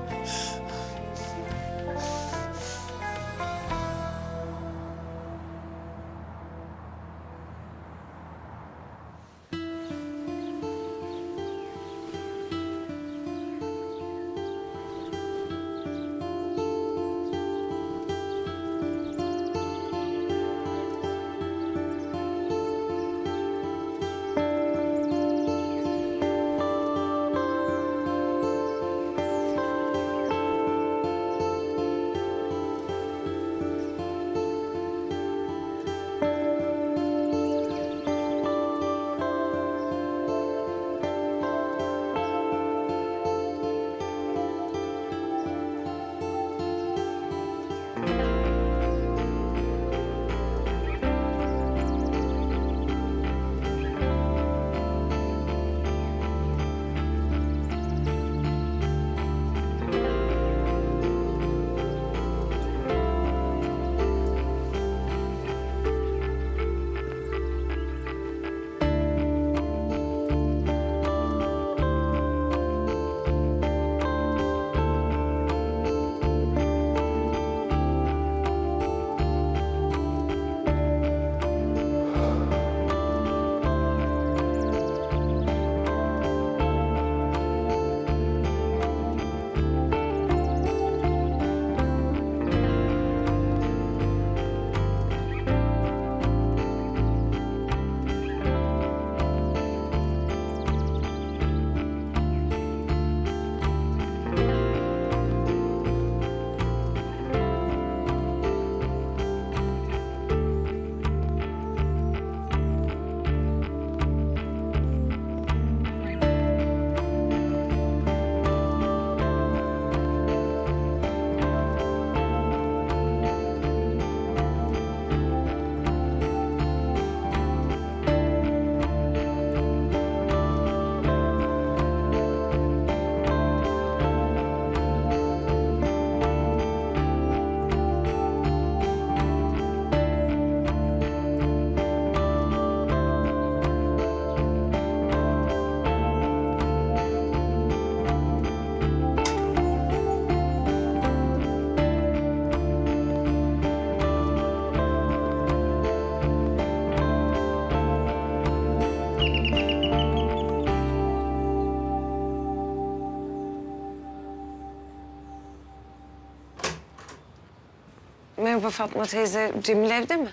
Merhaba Fatma teyze. Cemil evde mi?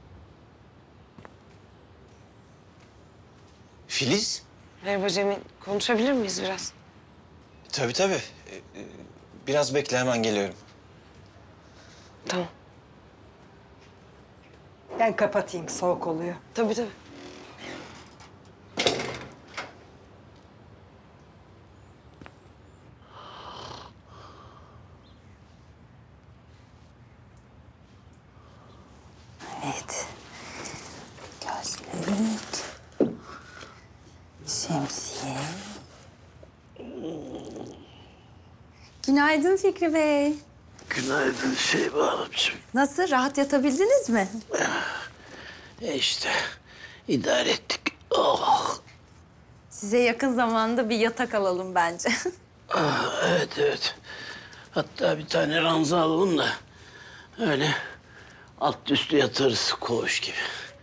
Filiz? Merhaba Cemil. Konuşabilir miyiz biraz? Tabii tabii. Ee, Biraz bekle, hemen geliyorum. Tamam. Ben kapatayım, soğuk oluyor. Tabii tabii. Evet. Gözlük. Şemsiye. Günaydın Fikri Bey. Günaydın Şeyma Hanımcığım. Nasıl? Rahat yatabildiniz mi? E işte idare ettik. Oh. Size yakın zamanda bir yatak alalım bence. Ah, evet evet. Hatta bir tane ranza alalım da öyle alt üstü yatarız koğuş gibi.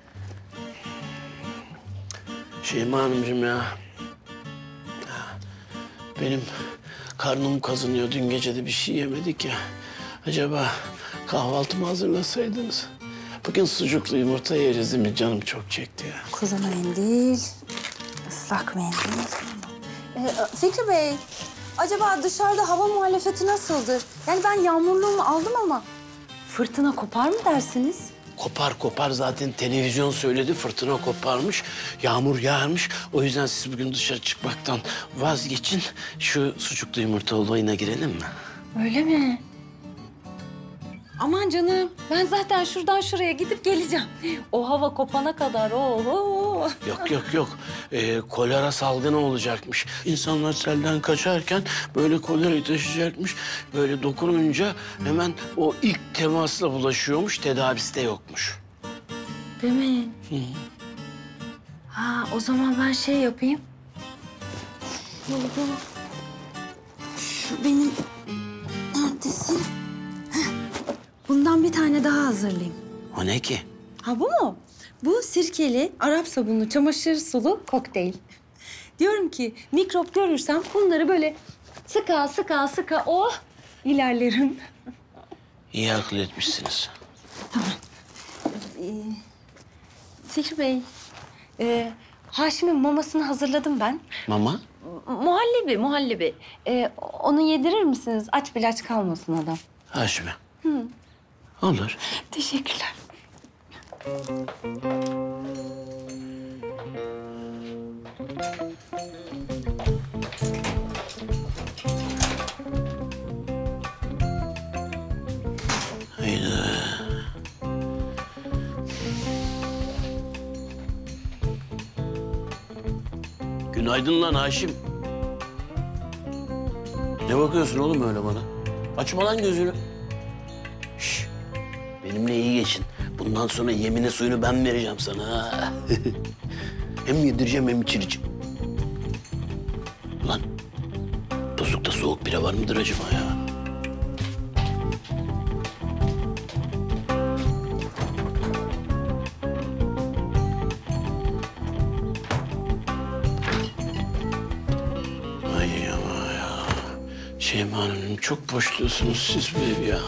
Şeyma Hanımcığım ya. Benim karnım kazınıyor. Dün gece de bir şey yemedik ya. Acaba kahvaltımı hazırlasaydınız? Bugün sucuklu yumurta yeriz değil mi? Canım çok çekti ya. Kuru mendil, ıslak mendil. Ee, Fikri Bey, acaba dışarıda hava muhalefeti nasıldır? Yani ben yağmurluğumu aldım ama fırtına kopar mı dersiniz? Kopar kopar, zaten televizyon söyledi, fırtına koparmış, yağmur yağarmış. O yüzden siz bugün dışarı çıkmaktan vazgeçin. Şu sucuklu yumurta olayına girelim mi? Öyle mi? Aman canım, ben zaten şuradan şuraya gidip geleceğim. O hava kopana kadar oho. Yok yok yok. Ee, kolera salgını olacakmış. İnsanlar selden kaçarken böyle kolerayı taşıyacakmış. Böyle dokununca hemen o ilk temasla bulaşıyormuş. Tedavisi de yokmuş. Değil mi? Hı. Ha, o zaman ben şey yapayım. Buldum. Şu benim... Neredesin? Heh. Bundan bir tane daha hazırlayayım. O ne ki? Ha bu mu? Bu sirkeli, Arap sabunlu, çamaşır sulu kokteyl. Diyorum ki mikrop görürsem bunları böyle sıka sıka sıka oh ilerlerim. İyi akıl etmişsiniz. Ee, Fikri Bey, e, Haşim'in mamasını hazırladım ben. Mama? Muhallebi, muhallebi. Ee, onu yedirir misiniz? Aç bile aç kalmasın adam. Haşime. Hı. Olur. Teşekkürler. Hayda. Günaydın lan Haşim. Ne bakıyorsun oğlum öyle bana? Açma lan gözünü. Şş, benimle iyi geçin. Bundan sonra yemine suyunu ben vereceğim sana. Ha. Hem yedireceğim hem içireceğim. Ulan buzlukta soğuk bira var mıdır acaba ya? Ay ama ya. Şeyma Hanım çok boşluyorsunuz siz bu ev ya.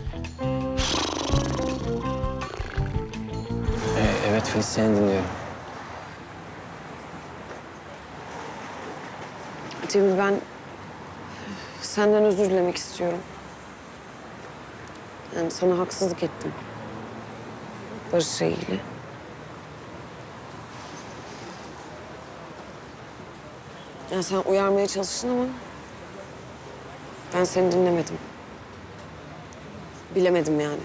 Ee, evet Filiz, seni dinliyorum. Cemil, ben senden özür dilemek istiyorum. Yani sana haksızlık ettim. Barış'la ilgili. Yani sen uyarmaya çalıştın ama ben seni dinlemedim. Bilemedim yani.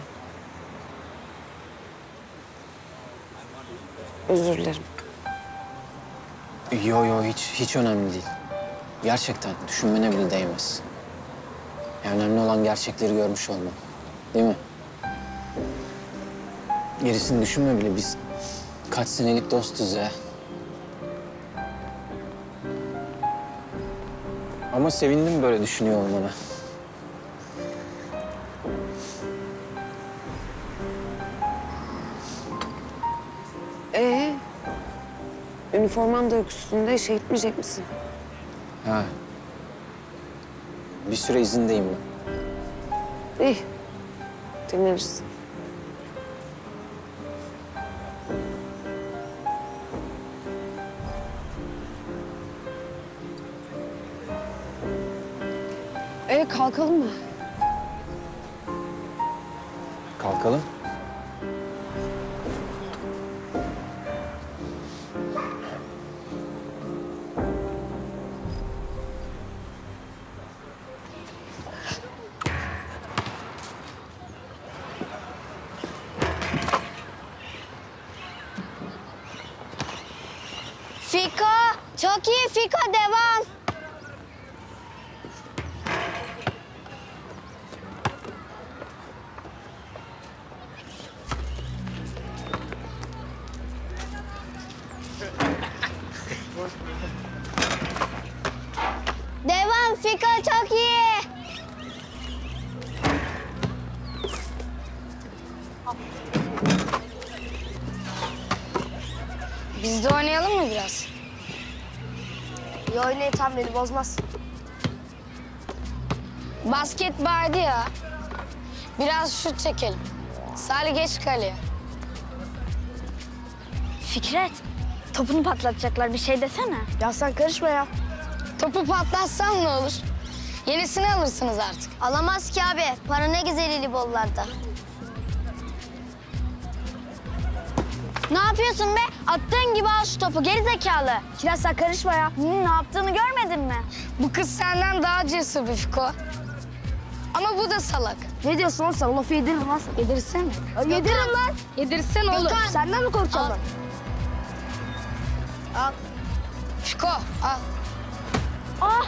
Özür dilerim. Yo yo hiç hiç önemli değil. Gerçekten düşünmene bile değmez. Ya, önemli olan gerçekleri görmüş olmak. Değil mi? Gerisini düşünme bile, biz kaç senelik dostuz ya. Ama sevindim böyle düşünüyor olmana. Ee, üniforman da yok üstünde. İşe gitmeyecek misin? Ha. Bir süre izindeyim ben. İyi. Dinlenirsin. Ee, kalkalım mı? Kalkalım. Fiko, çok iyi Fiko, devam. Devam Fiko, çok iyi. Biz de oynayalım mı biraz? İyi oynayın, tam beni bozmaz. Basket vardı ya. Biraz şut çekelim. Salih geç kaleye. Fikret, topunu patlatacaklar, bir şey desene. Ya sen karışma ya. Topu patlatsan ne olur? Yenisini alırsınız artık. Alamaz ki abi. Para ne güzel bollarda. Ne yapıyorsun be? Attığın gibi al şu topu, geri zekalı. Kiraz sen karışma ya. Hı, ne yaptığını görmedin mi? Bu kız senden daha cesur bir Fiko. Ama bu da salak. Ne diyorsun oğlum sen? Lafı yedirin lan. Yedirsene. Yedirin lan. Yedirsen oğlum. Gökhan. Senden mi korkacağım ben? Al. Fiko al. Ah.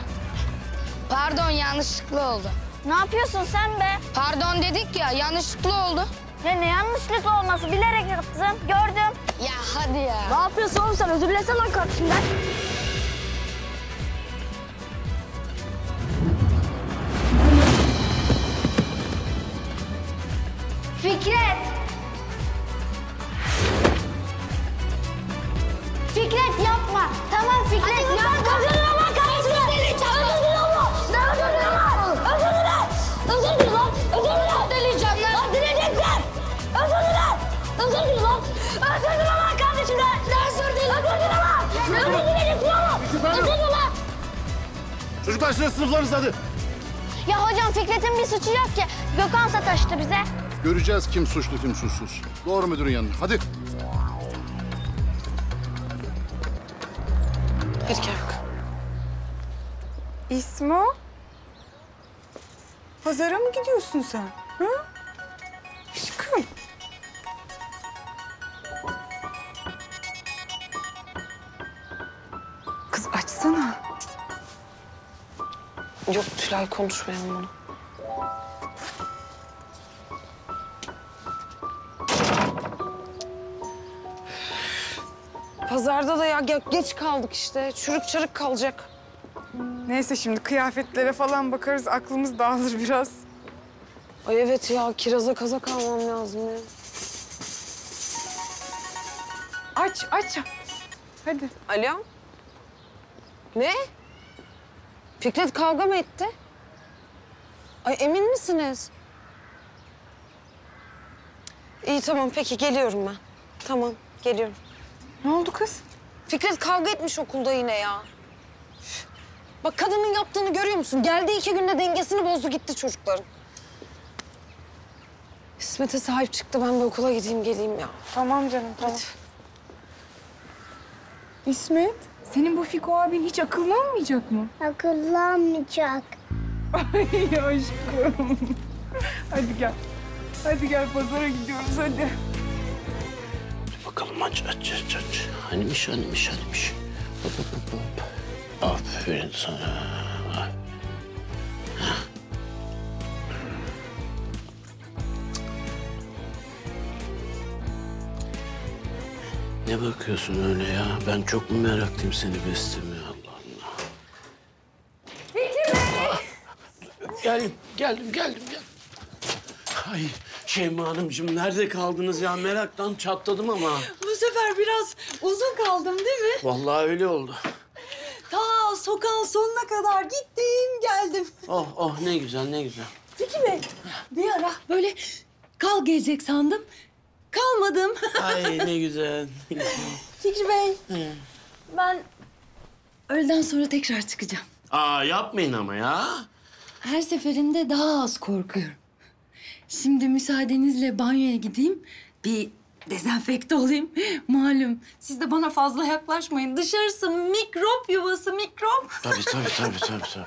Pardon, yanlışlıkla oldu. Ne yapıyorsun sen be? Pardon dedik ya, yanlışlıkla oldu. Ya ne yanlışlık olması, bilerek yaptım. Gördüm. Ya hadi ya. Ne yapıyorsun oğlum sen? Özür dilesene lan kardeşimden. Fikret! Fikret yapma. Tamam Fikret hadi yapma. Özür dilerim lan kardeşim. Özür dilerim ama. Ne özür dilerim lan? Özür dilerim. Özür dilerim lan. Özür dilerim. Dileyeceğim lan. Lan dileyeceksin. Özür dilerim. Özür dilerim lan. Özür dilerim lan kardeşimden. Ne özür dilerim? Özür dilerim lan. Ne özür dileyeceksin oğlum? Özür dilerim lan. Çocuklar sizin sınıflarınız hadi. Ya hocam Fikret'in bir suçu yok ki. Gökhan sataştı bize. Göreceğiz kim suçlu kim suçsuz. Doğru müdürün yanına. Hadi. Hadi gel bakalım. İsmo? Pazara mı gidiyorsun sen? Hı? Aşkım. Kız açsana. Yok Tülay konuşmayalım onu. Pazarda da ya ge- geç kaldık işte. Çürük çarık kalacak. Neyse şimdi kıyafetlere falan bakarız. Aklımız dağılır biraz. Ay evet ya kiraza kazak almam lazım ya. Aç, aç. Hadi. Alo? Ne? Fikret kavga mı etti? Ay emin misiniz? İyi tamam peki geliyorum ben. Tamam geliyorum. Ne oldu kız? Fikret kavga etmiş okulda yine ya. Üf. Bak kadının yaptığını görüyor musun? Geldi iki günde dengesini bozdu gitti çocukların. İsmet'e sahip çıktı. Ben bir okula gideyim geleyim ya. Tamam canım tamam. İsmet, senin bu Fiko abin hiç akıllanmayacak mı? Akıllanmayacak. Ay aşkım. Hadi gel. Hadi gel pazara gidiyoruz hadi. Bakalım aç aç aç aç. Hanimiş hanimiş hanimiş. Hop hop hop hop. Aferin sana. Hah. Ne bakıyorsun öyle ya? Ben çok mu meraklıyım seni beslemeye Allah Allah. Fikri Bey! Geldim, geldim, geldim, geldim. Ay Şeyma Hanımcığım nerede kaldınız ya? Meraktan çatladım ama. Bu sefer biraz uzun kaldım değil mi? Vallahi öyle oldu. Ta sokağın sonuna kadar gittim geldim. Oh oh ne güzel ne güzel. Fikri Bey bir ara böyle kal gelecek sandım. Kalmadım. Ay ne güzel. Ne güzel. Fikri Bey Hı. ben öğleden sonra tekrar çıkacağım. Aa yapmayın ama ya. Her seferinde daha az korkuyorum. Şimdi müsaadenizle banyoya gideyim. Bir dezenfekte olayım. Malum siz de bana fazla yaklaşmayın. Dışarısı mikrop yuvası mikrop. Tabii tabii tabii tabii tabii.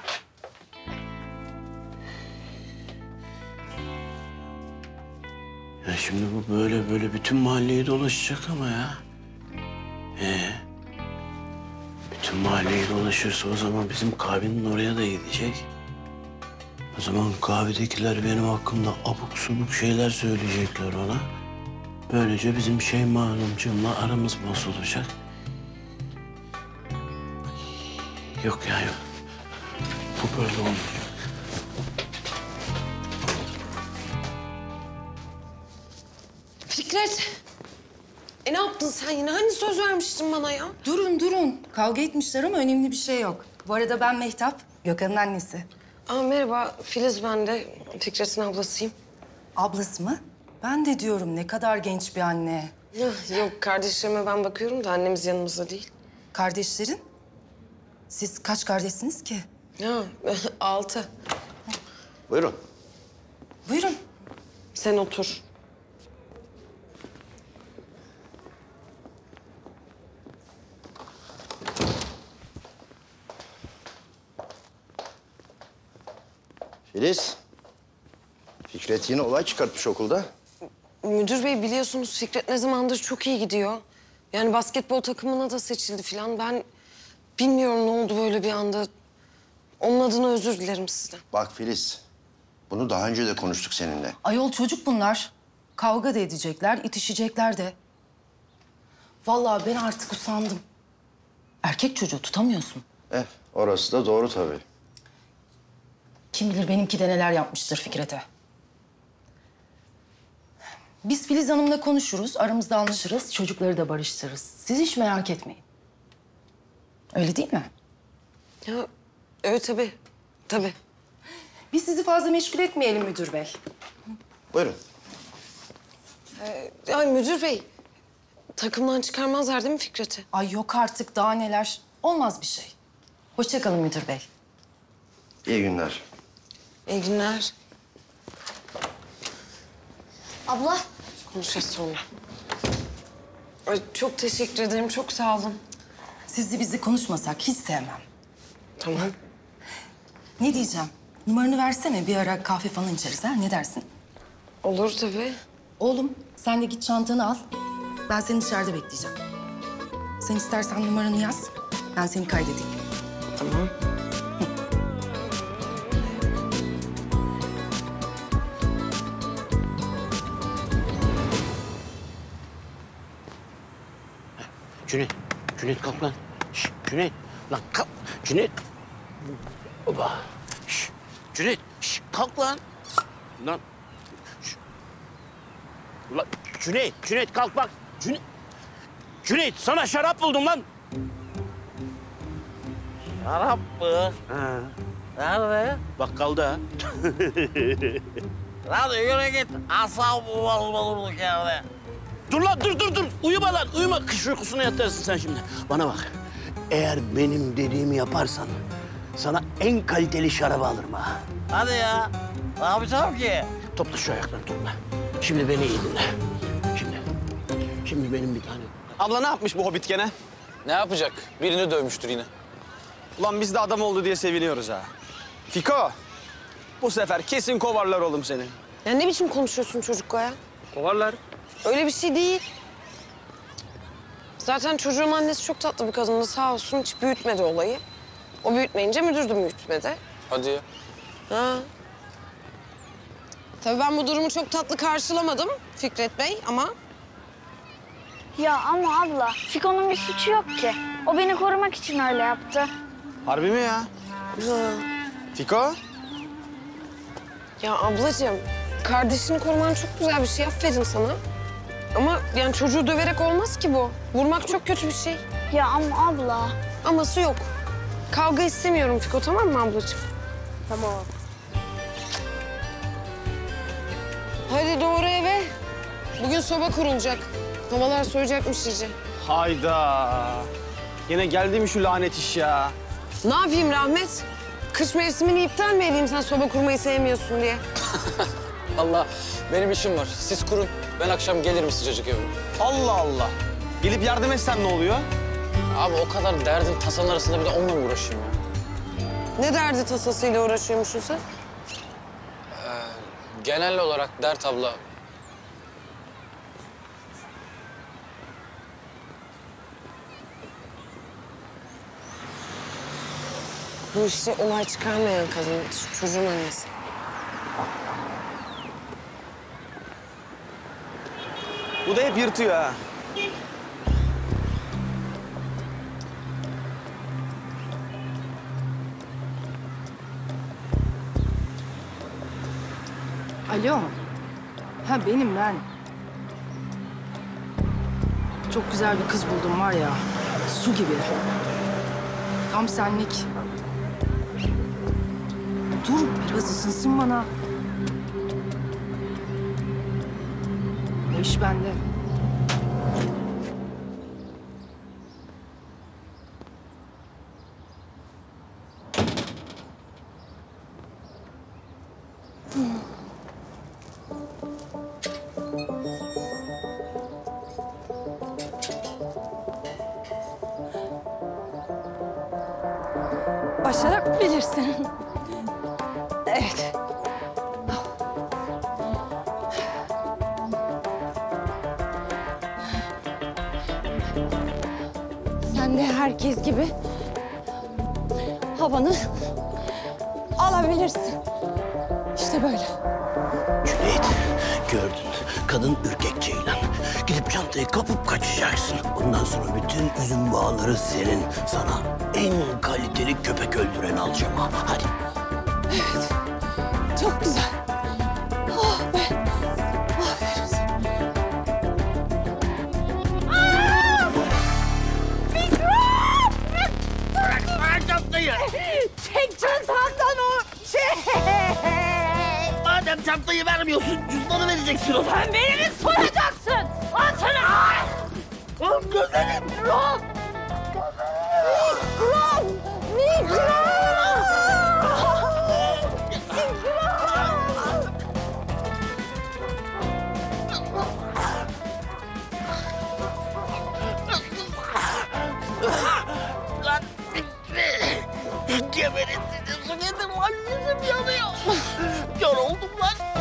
Ya şimdi bu böyle böyle bütün mahalleyi dolaşacak ama ya. Ee, bütün mahalleyi dolaşırsa o zaman bizim kahvenin oraya da gidecek. O zaman kahvedekiler benim hakkımda abuk subuk şeyler söyleyecekler ona. Böylece bizim Şeyma Hanımcığımla aramız bozulacak. Yok ya yok. Bu böyle olmayacak. Fikret. E ne yaptın sen yine? Hani söz vermiştin bana ya? Durun durun. Kavga etmişler ama önemli bir şey yok. Bu arada ben Mehtap, Gökhan'ın annesi. Aa, merhaba Filiz ben de. Fikret'in ablasıyım. Ablası mı? Ben de diyorum ne kadar genç bir anne. Ya, yok kardeşlerime ben bakıyorum da annemiz yanımızda değil. Kardeşlerin? Siz kaç kardeşsiniz ki? Ya altı. Buyurun. Buyurun. Sen otur. Filiz, Fikret yine olay çıkartmış okulda. Müdür bey biliyorsunuz Fikret ne zamandır çok iyi gidiyor. Yani basketbol takımına da seçildi falan. Ben bilmiyorum ne oldu böyle bir anda. Onun adına özür dilerim sizden. Bak Filiz, bunu daha önce de konuştuk seninle. Ayol çocuk bunlar. Kavga da edecekler, itişecekler de. Vallahi ben artık usandım. Erkek çocuğu tutamıyorsun. Eh, orası da doğru tabii. Kim bilir benimki de neler yapmıştır Fikret'e. Biz Filiz Hanım'la konuşuruz, aramızda anlaşırız, çocukları da barıştırırız. Siz hiç merak etmeyin. Öyle değil mi? Ya evet tabii, tabii. Biz sizi fazla meşgul etmeyelim müdür bey. Buyurun. Ee, ya müdür bey, takımdan çıkarmazlar değil mi Fikret'i? Ay yok artık daha neler. Olmaz bir şey. Hoşça kalın müdür bey. İyi günler. İyi günler. Abla. Konuşacağız sonra. Ay, çok teşekkür ederim, çok sağ olun. Sizi bizi konuşmasak hiç sevmem. Tamam. Ne diyeceğim? Numaranı versene, bir ara kahve falan içeriz ha? Ne dersin? Olur tabii. Oğlum, sen de git çantanı al. Ben seni dışarıda bekleyeceğim. Sen istersen numaranı yaz, ben seni kaydedeyim. Tamam. Cüneyt, Cüneyt kalk lan. Şş, Cüneyt, lan kalk. Cüneyt. Oba. Şş, Cüneyt, şş, kalk lan. Lan. Şş. Ulan Cüneyt, Cüneyt kalk bak. Cüneyt. Cüneyt sana şarap buldum lan. Şarap mı? Ha. Nerede? Bakkalda. Lan yürü git. Asabı bozma durduk yerde. Dur lan dur dur dur. Uyuma lan uyuma. Kış uykusuna yatarsın sen şimdi. Bana bak. Eğer benim dediğimi yaparsan sana en kaliteli şarabı alırım ha. Hadi ya. Ne yapacağım ki? Topla şu ayaklarını topla. Şimdi beni iyi dinle. Şimdi. Şimdi benim bir tane. Abla ne yapmış bu hobbit gene? Ne yapacak? Birini dövmüştür yine. Ulan biz de adam oldu diye seviniyoruz ha. Fiko, bu sefer kesin kovarlar oğlum seni. Ya ne biçim konuşuyorsun çocukla ya? Kovarlar. Öyle bir şey değil. Zaten çocuğun annesi çok tatlı bir kadındı sağ olsun, hiç büyütmedi olayı. O büyütmeyince müdür de büyütmedi. Hadi ya. Ha. Tabii ben bu durumu çok tatlı karşılamadım Fikret Bey ama... Ya ama abla, Fiko'nun bir suçu yok ki. O beni korumak için öyle yaptı. Harbi mi ya? Ha. Fiko? Ya ablacığım, kardeşini koruman çok güzel bir şey, aferin sana. Ama yani çocuğu döverek olmaz ki bu. Vurmak çok kötü bir şey. Ya ama abla. Aması yok. Kavga istemiyorum Fiko, tamam mı ablacığım? Tamam. Hadi doğru eve. Bugün soba kurulacak. Havalar soğuyacakmış iyice. Hayda. Yine geldi mi şu lanet iş ya? Ne yapayım Rahmet? Kış mevsimini iptal mi edeyim sen soba kurmayı sevmiyorsun diye? Allah benim işim var. Siz kurun. Ben akşam gelirim sıcacık evime. Allah Allah. Gelip yardım etsen ne oluyor? Abi o kadar derdin tasanın arasında bir de onunla mı uğraşayım ya? Ne derdi tasasıyla uğraşıyormuşsun sen? Ee, genel olarak dert abla. Bu işte olay çıkarmayan kadın, şu çocuğun annesi. Bu da hep yırtıyor ha. Alo. Ha benim ben. Çok güzel bir kız buldum var ya. Su gibi. Tam senlik. Dur biraz ısınsın bana. O iş bende. Başarabilirsin. Evet. Sen de herkes gibi havanı alabilirsin. İşte böyle. Cüneyt, Gördün. Kadın ürkek ceylan. Gidip çantayı kapıp kaçacaksın. Ondan sonra bütün üzüm bağları senin. Sana en kaliteli köpek öldüreni alacağım ha. Hadi. Evet. Çok güzel. Oh be. Aferin sana. Bırak çantayı. Çek çantandan o şey. Madem çantayı vermiyorsun, cüzdanı vereceksin o zaman. Sen beni mi soracaksın? Al sana. Oğlum gözlerim. Mikrom. Mikrom. Mikrom. Lan geberin sizi su getir lan yüzüm yanıyor. Kör oldum lan.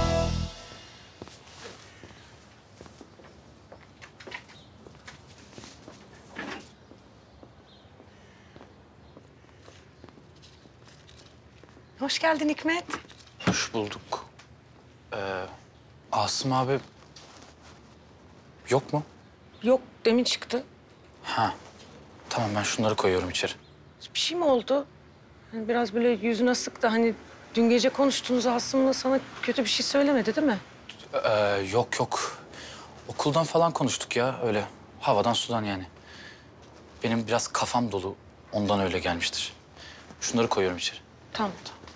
Hoş geldin Hikmet. Hoş bulduk. Ee, Asım abi yok mu? Yok, demin çıktı. Ha. Tamam ben şunları koyuyorum içeri. Bir şey mi oldu? Yani biraz böyle yüzüne sık da hani dün gece konuştuğunuz Asım'la sana kötü bir şey söylemedi değil mi? Ee, yok yok. Okuldan falan konuştuk ya öyle. Havadan sudan yani. Benim biraz kafam dolu. Ondan öyle gelmiştir. Şunları koyuyorum içeri. Tamam.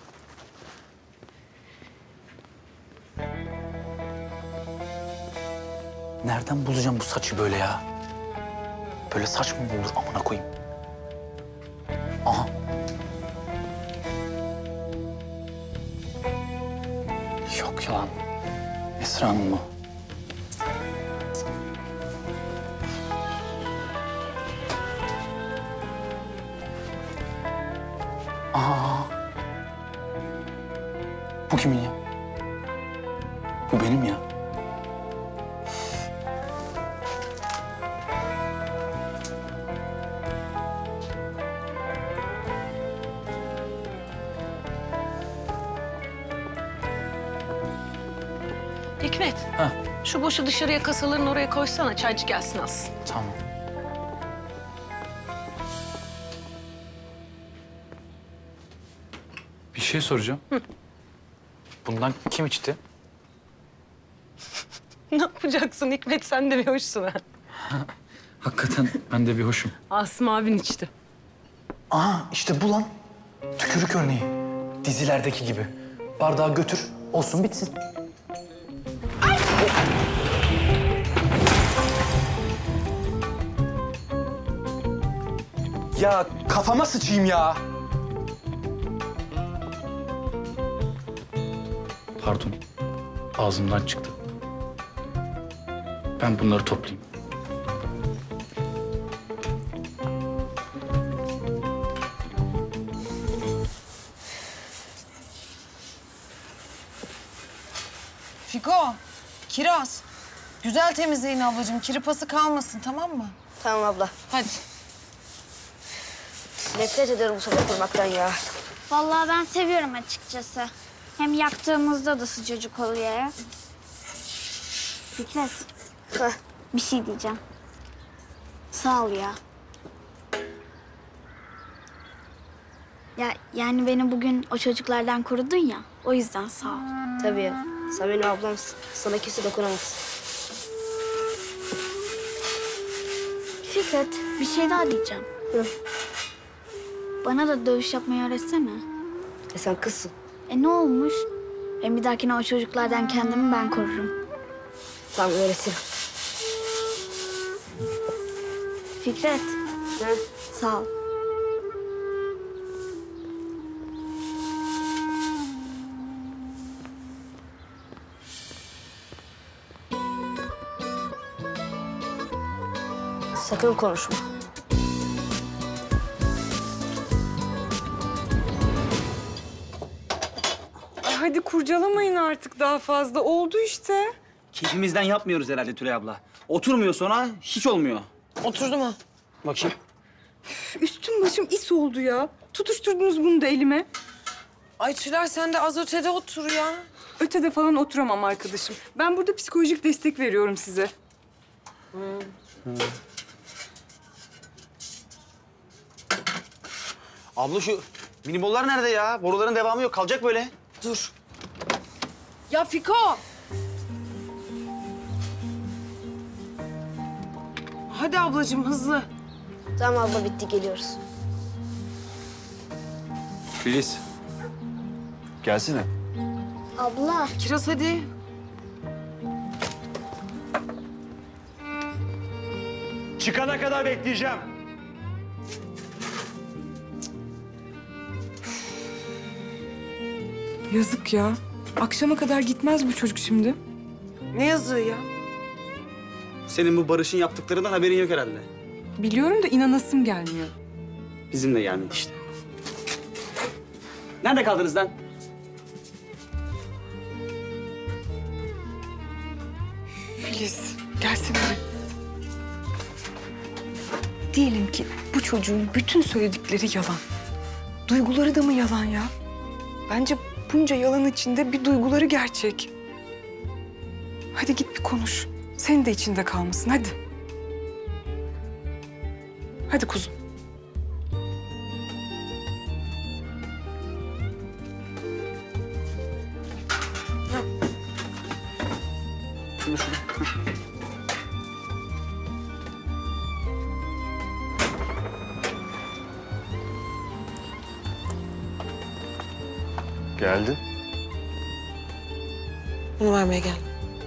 Nereden bulacağım bu saçı böyle ya? Böyle saç mı olur amına koyayım? Aha. Yok ya lan. Esra Hanım mı? Aa. Bu kimin ya? Bu benim ya. Hikmet, Ha. şu boşu dışarıya kasaların oraya koysana, çaycı gelsin alsın. Tamam. Bir şey soracağım. Hı. Bundan kim içti? Ne yapacaksın Hikmet, sen de bir hoşsun ha. Hakikaten ben de bir hoşum. Asım abin içti. Aa işte bu lan. Tükürük örneği. Dizilerdeki gibi. Bardağı götür, olsun bitsin. Ya kafama sıçayım ya. Pardon. Ağzımdan çıktı. Ben bunları toplayayım. Fiko, Kiraz. Güzel temizleyin ablacığım. Kiri pası kalmasın, tamam mı? Tamam abla. Hadi. Nefret ediyorum bu soba kurmaktan ya. Vallahi ben seviyorum açıkçası. Hem yaktığımızda da sıcacık oluyor ya. Fikret. Heh. Bir şey diyeceğim. Sağ ol ya. Ya yani beni bugün o çocuklardan korudun ya. O yüzden sağ ol. Tabii ya. Sen benim ablamsın. Sana kimse dokunamaz. Fikret, bir şey daha diyeceğim. Hı. Bana da dövüş yapmayı öğretsene. E sen kızsın. E ne olmuş? Ben bir dahakine o çocuklardan kendimi ben korurum. Tamam öğretirim. Fikret. Hı? Sağ ol. Sakın konuşma. Ay hadi kurcalamayın artık daha fazla. Oldu işte. Keyfimizden yapmıyoruz herhalde Tülay abla. Oturmuyor sonra hiç olmuyor. Oturdu mu? Bakayım. Üstüm başım is oldu ya. Tutuşturdunuz bunu da elime. Ay Tülay sen de az ötede otur ya. ötede falan oturamam arkadaşım. Ben burada psikolojik destek veriyorum size. Abla şu minibollar nerede ya? Boruların devamı yok. Kalacak böyle. Dur. Ya Fiko! Hadi ablacığım hızlı. Tamam abla bitti geliyoruz. Filiz. Gelsene. Abla. Kiraz hadi. Çıkana kadar bekleyeceğim. Yazık ya. Akşama kadar gitmez bu çocuk şimdi. Ne yazığı ya? Senin bu Barış'ın yaptıklarından haberin yok herhalde. Biliyorum da inanasım gelmiyor. Bizim de gelmedi işte. Nerede kaldınız lan? Filiz, gelsene. Diyelim ki bu çocuğun bütün söyledikleri yalan. Duyguları da mı yalan ya? Bence bunca yalan içinde bir duyguları gerçek. Hadi git bir konuş. Senin de içinde kalmasın, hadi. Hadi kuzum. Şunu şunu. Geldi. Bunu vermeye geldim.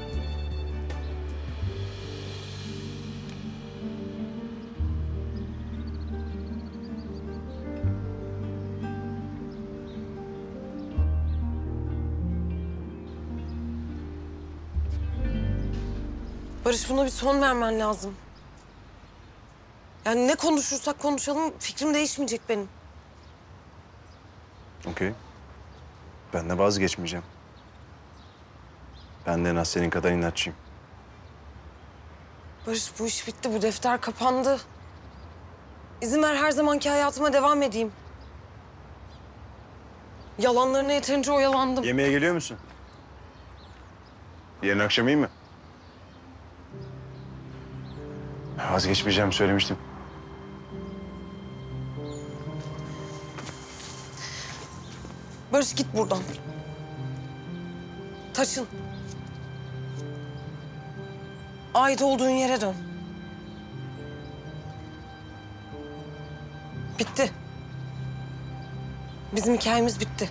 Barış, buna bir son vermen lazım. Yani ne konuşursak konuşalım fikrim değişmeyecek benim. Okey. Ben de vazgeçmeyeceğim. Ben de en az senin kadar inatçıyım. Barış, bu iş bitti, bu defter kapandı. İzin ver her zamanki hayatıma devam edeyim. Yalanlarına yeterince oyalandım. Yemeğe geliyor musun? Yarın akşam iyi mi? Vazgeçmeyeceğim söylemiştim. Barış, git buradan. Taşın. Ait olduğun yere dön. Bitti. Bizim hikayemiz bitti.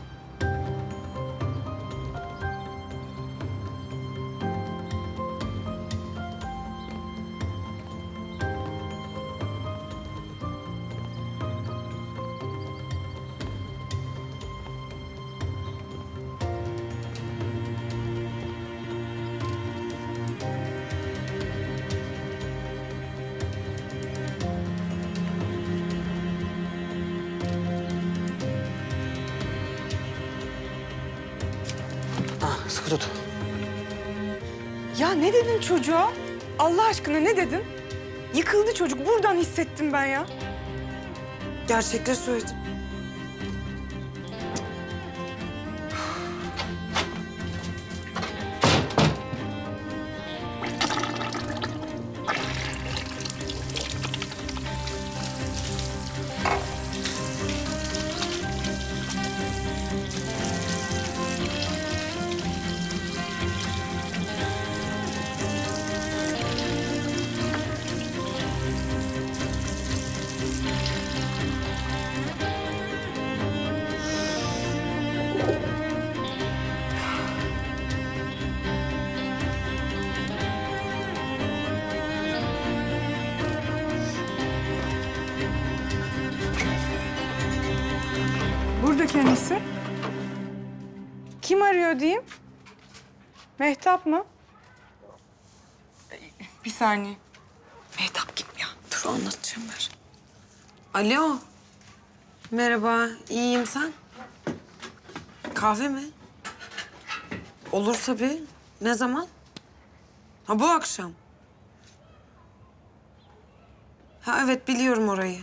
Sıkı tut. Ya ne dedin çocuğa? Allah aşkına ne dedin? Yıkıldı çocuk. Buradan hissettim ben ya. Gerçekleri söyledim. Burada kendisi. Kim arıyor diyeyim? Mehtap mı? Bir saniye. Mehtap kim ya? Dur, anlatacağım ver. Alo. Merhaba, iyiyim sen? Kahve mi? Olur tabii. Ne zaman? Ha, bu akşam. Ha evet, biliyorum orayı.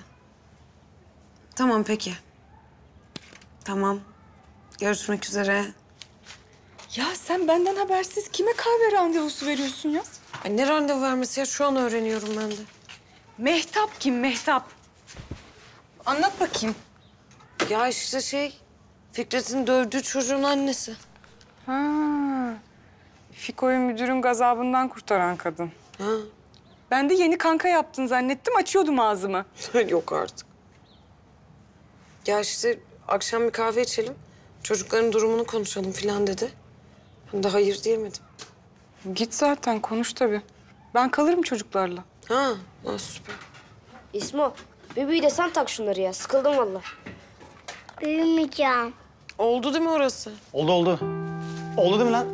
Tamam peki. Tamam. Görüşmek üzere. Ya sen benden habersiz kime kahve randevusu veriyorsun ya? Ay ne randevu vermesi ya? Şu an öğreniyorum ben de. Mehtap kim Mehtap? Anlat bakayım. Ya işte şey, Fikret'in dövdüğü çocuğun annesi. Ha, Fiko'yu müdürün gazabından kurtaran kadın. Ha. Ben de yeni kanka yaptın zannettim, açıyordum ağzımı. Yok artık. Ya işte akşam bir kahve içelim, çocukların durumunu konuşalım falan dedi. Ben de hayır diyemedim. Git zaten, konuş tabii. Ben kalırım çocuklarla. Ha, ha süper. İsmo, bebeği de sen tak şunları ya. Sıkıldım vallahi. Büyümeyeceğim. Oldu değil mi orası? Oldu oldu. Oldu değil mi lan?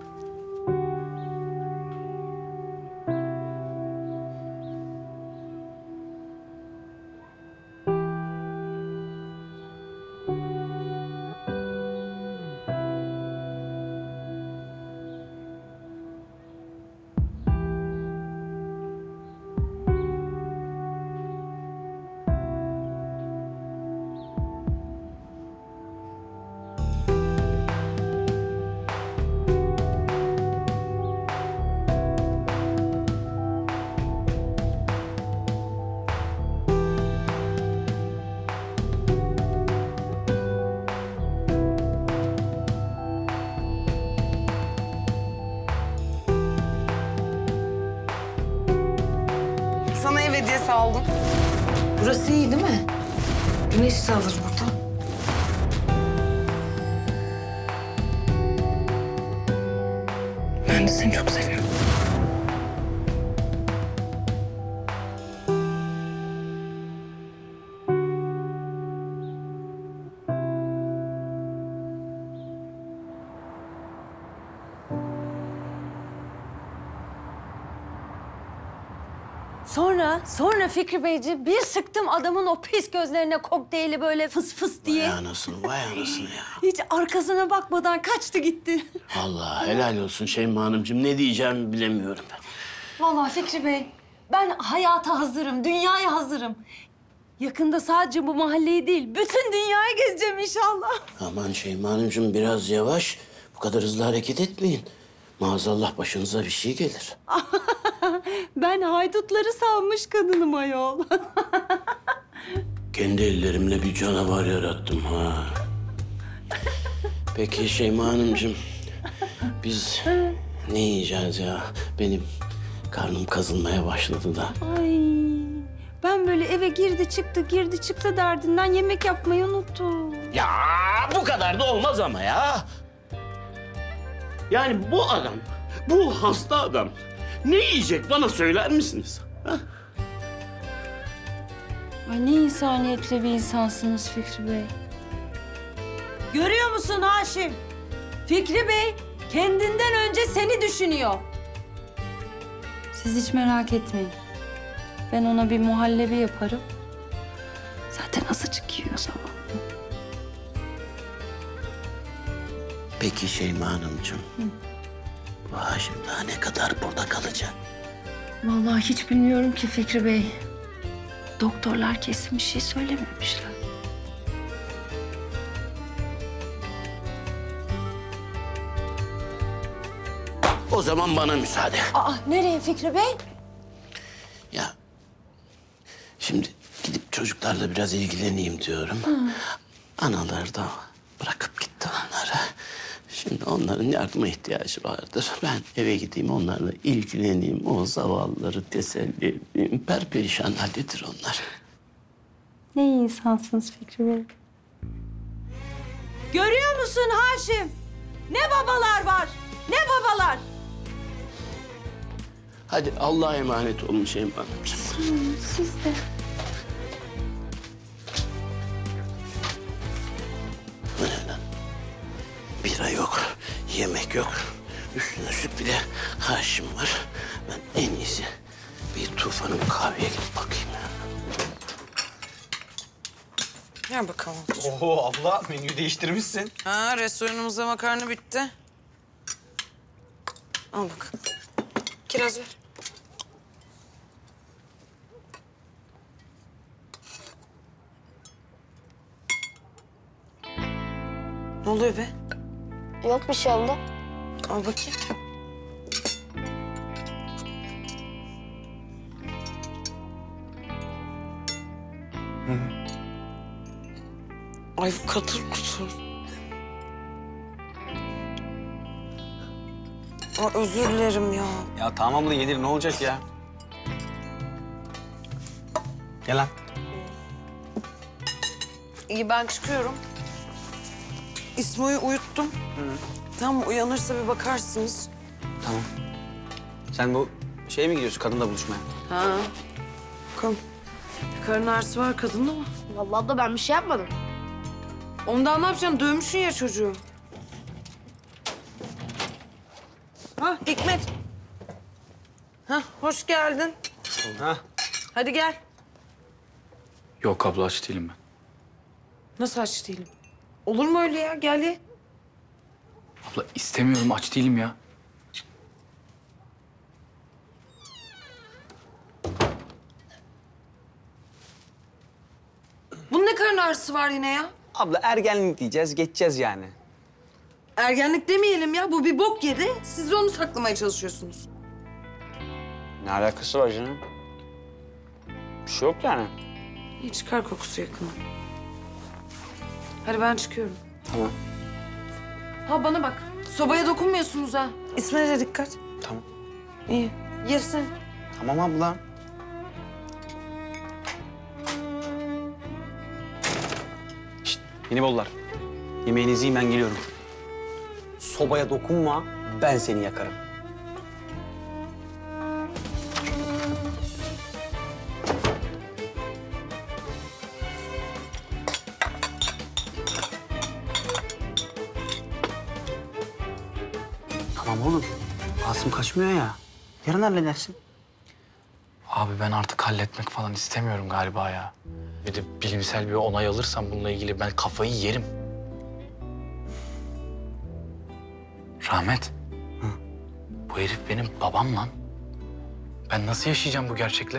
Sana ev hediyesi aldım. Burası iyi değil mi? Güneş de alır burada. Ben de seni çok seviyorum. Sonra, sonra Fikri Beyciğim bir sıktım adamın o pis gözlerine kokteyli böyle fıs fıs diye. Vay anasını, vay anasını ya. Hiç arkasına bakmadan kaçtı gitti. Allah helal olsun Şeyma Hanımcığım. Ne diyeceğimi bilemiyorum ben. Vallahi Fikri Bey, ben hayata hazırım, dünyaya hazırım. Yakında sadece bu mahalleyi değil, bütün dünyayı gezeceğim inşallah. Aman Şeyma Hanımcığım biraz yavaş. Bu kadar hızlı hareket etmeyin. Maazallah başınıza bir şey gelir. Ben haydutları savmış kadınım ayol. Kendi ellerimle bir canavar yarattım ha. Peki Şeyma Hanımcığım, biz ne yiyeceğiz ya? Benim karnım kazınmaya başladı da. Ay, ben böyle eve girdi çıktı, girdi çıktı derdinden yemek yapmayı unuttum. Ya bu kadar da olmaz ama ya. Yani bu adam, bu hasta adam ne yiyecek bana söyler misiniz? Ha? Ay ne insaniyetli bir insansınız Fikri Bey. Görüyor musun Haşim? Fikri Bey kendinden önce seni düşünüyor. Siz hiç merak etmeyin. Ben ona bir muhallebi yaparım. Zaten azıcık yiyor zavallı. Peki Şeyma Hanımcığım, bu Haşim daha ne kadar burada kalacak? Vallahi hiç bilmiyorum ki Fikri Bey. Doktorlar kesin bir şey söylememişler. O zaman bana müsaade. Aa, nereye Fikri Bey? Ya şimdi gidip çocuklarla biraz ilgileneyim diyorum. Hı. Anaları da bırakıp gitti onları. Şimdi onların yardıma ihtiyacı vardır. Ben eve gideyim onlarla ilgileneyim. O zavallıları teselli edeyim. Perperişan halledir onlar. Ne iyi insansınız Fikri Bey. Görüyor musun Haşim? Ne babalar var, ne babalar. Hadi Allah'a emanet olun Şeyma Hanımcığım. Siz de. Bira yok, yemek yok. Üstüne üstlük bir de Haşim var. Ben en iyisi bir Tufan'ın kahveye gidip bakayım ya. Gel bakalım. Oho abla menüyü değiştirmişsin. Ha, restoranımızda makarna bitti. Al bak. Kiraz ver. Ne oluyor be? Yok bir şey abla. Al bakayım. Hı. Ay katır kutur. Ay özür dilerim ya. Ya tamam abla yedir ne olacak ya? Gel lan. İyi ben çıkıyorum. İsmo'yu uyuttum. Hı. Tam uyanırsa bir bakarsınız. Tamam. Sen bu şeye mi gidiyorsun kadınla buluşmaya? Ha. Bakalım. Bir karın ağrısı var kadında mı? Vallahi abla ben bir şey yapmadım. Ondan ne yapacaksın? Dövmüşsün ya çocuğu. Ha Hikmet. Ha hoş geldin. Ha. Hadi gel. Yok abla aç değilim ben. Nasıl aç değilim? Olur mu öyle ya? Gel ye. Abla istemiyorum aç değilim ya. Bunun ne karın ağrısı var yine ya? Abla ergenlik diyeceğiz geçeceğiz yani. Ergenlik demeyelim ya. Bu bir bok yedi. Siz de onu saklamaya çalışıyorsunuz. Ne alakası var canım? Bir şey yok yani. İyi çıkar kokusu yakın. Hadi ben çıkıyorum. Tamam. Ha bana bak. Sobaya dokunmuyorsunuz ha. İsmail'e de dikkat. Tamam. İyi. Yersin. Tamam abla. Şişt, yeni bollar. Yemeğinizi yiyin ben geliyorum. Sobaya dokunma, ben seni yakarım. Tamam oğlum. Asım kaçmıyor ya. Yarın halledersin. Abi ben artık halletmek falan istemiyorum galiba ya. Bir de bilimsel bir onay alırsam bununla ilgili ben kafayı yerim. Rahmet. Hı. Bu herif benim babam lan. Ben nasıl yaşayacağım bu gerçekle?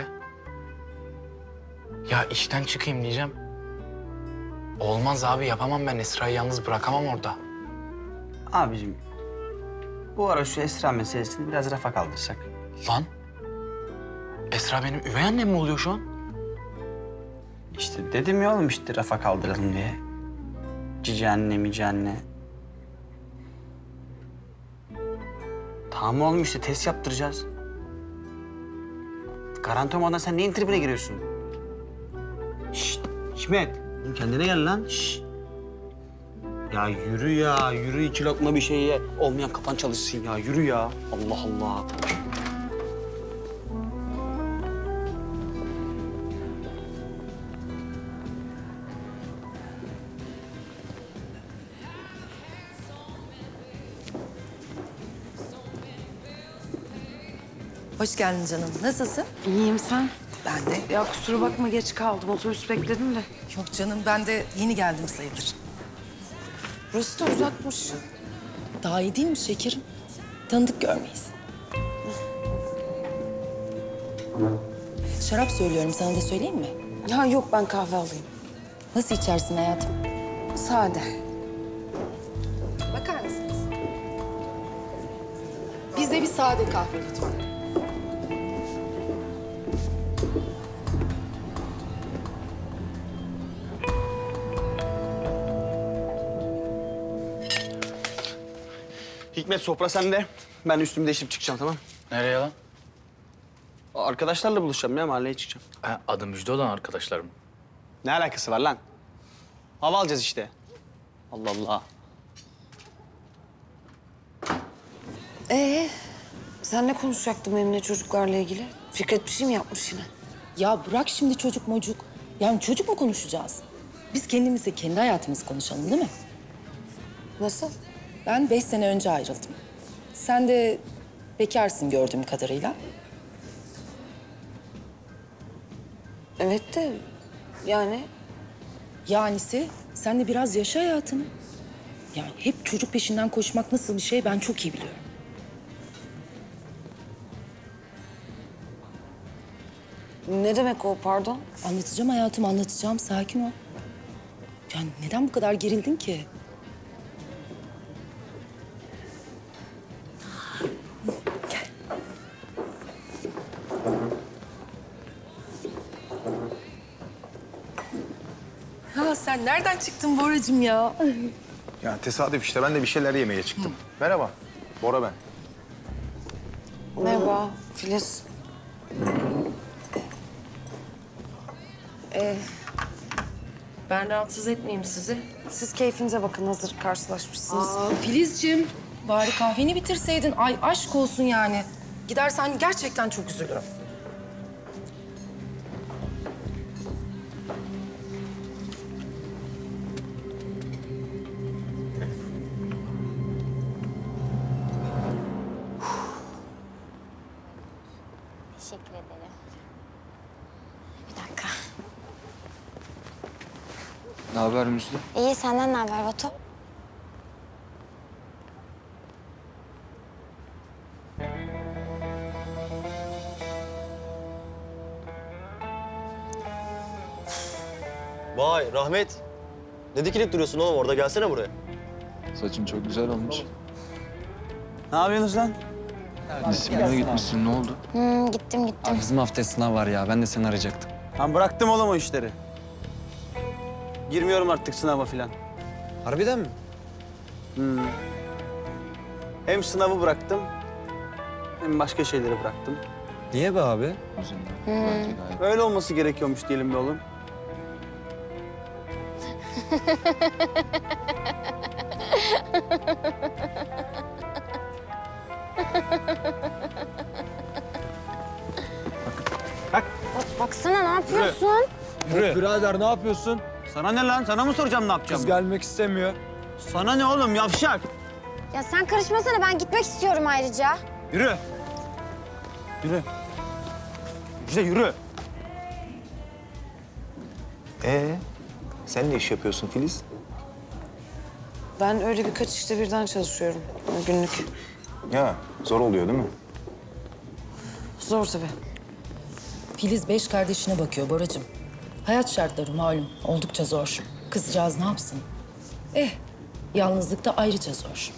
Ya işten çıkayım diyeceğim. Olmaz abi yapamam ben. Esra'yı yalnız bırakamam orada. Abicim, bu ara şu Esra meselesini biraz rafa kaldırsak. Lan? Esra benim üvey annem mi oluyor şu an? İşte dedim ya oğlum işte rafa kaldıralım diye. Cici anne, mici anne. Tamam oğlum işte test yaptıracağız. Garanti olmadan sen neyin tribine giriyorsun? Şşt, Hikmet. Kendine gel lan. Şşt. Ya yürü ya, yürü iki lokma bir şey ye. Olmayan kafan çalışsın ya, yürü ya. Allah Allah. Hoş geldin canım. Nasılsın? İyiyim sen? Ben de. Ya kusura bakma geç kaldım. Otobüs bekledim de. Yok canım ben de yeni geldim sayılır. Burası da uzakmış. Daha iyi değil mi şekerim? Tanıdık görmeyiz. Şarap söylüyorum sana da söyleyeyim mi? Ha yok ben kahve alayım. Nasıl içersin hayatım? Sade. Bakar mısınız? Bize bir sade kahve lütfen. Hikmet sofra sende. Ben üstümü değiştirip çıkacağım tamam? Nereye lan? Arkadaşlarla buluşacağım ya mahalleye çıkacağım. Ha, adı Müjde olan arkadaşlarım. Ne alakası var lan? Hava alacağız işte. Allah Allah. Ee, sen ne konuşacaktın benimle çocuklarla ilgili? Fikret bir şey mi yapmış yine? Ya bırak şimdi çocuk mocuk. Yani çocuk mu konuşacağız? Biz kendimize, kendi hayatımızı konuşalım değil mi? Nasıl? Ben beş sene önce ayrıldım. Sen de bekarsın gördüğüm kadarıyla. Evet de yani... Yanisi sen de biraz yaşa hayatını. Yani hep çocuk peşinden koşmak nasıl bir şey ben çok iyi biliyorum. Ne demek o pardon? Anlatacağım hayatım anlatacağım sakin ol. Yani neden bu kadar gerildin ki? sen nereden çıktın Boracığım ya? Ya tesadüf işte. Ben de bir şeyler yemeye çıktım. Merhaba. Bora ben. Merhaba Filiz. Ee, ben rahatsız etmeyeyim sizi. Siz keyfinize bakın, hazır karşılaşmışsınız. Aa, Filizciğim, bari kahveni bitirseydin. Ay aşk olsun yani. Gidersen gerçekten çok üzülürüm. Teşekkür ederim. Bir dakika. Ne haber Müjde? İyi, senden ne haber Batu? Vay Rahmet. Ne dikilip duruyorsun oğlum orada? Gelsene buraya. Saçın çok güzel olmuş. Ne yapıyorsunuz lan? Disipline gitmişsin, ne oldu? Hmm, gittim gittim. Abi bizim haftaya sınav var ya. Ben de seni arayacaktım. Ben bıraktım oğlum o işleri. Girmiyorum artık sınava falan. Harbiden mi? Hmm. Hem sınavı bıraktım, hem başka şeyleri bıraktım. Niye be abi? Öyle olması gerekiyormuş diyelim be oğlum. Bak, baksana ne yapıyorsun? Yürü. Birader ne yapıyorsun? Sana ne lan? Sana mı soracağım ne yapacağım? Kız gelmek istemiyor. Sana ne oğlum yavşak? Ya sen karışmasana, ben gitmek istiyorum ayrıca. Yürü. Yürü. İşte yürü. Ee, sen ne iş yapıyorsun Filiz? Ben öyle birkaç işte birden çalışıyorum günlük. Ya zor oluyor değil mi? Zor tabii. Filiz beş kardeşine bakıyor Boracığım. Hayat şartları malum oldukça zor. Kızcağız ne yapsın? Eh, yalnızlık da ayrıca zor.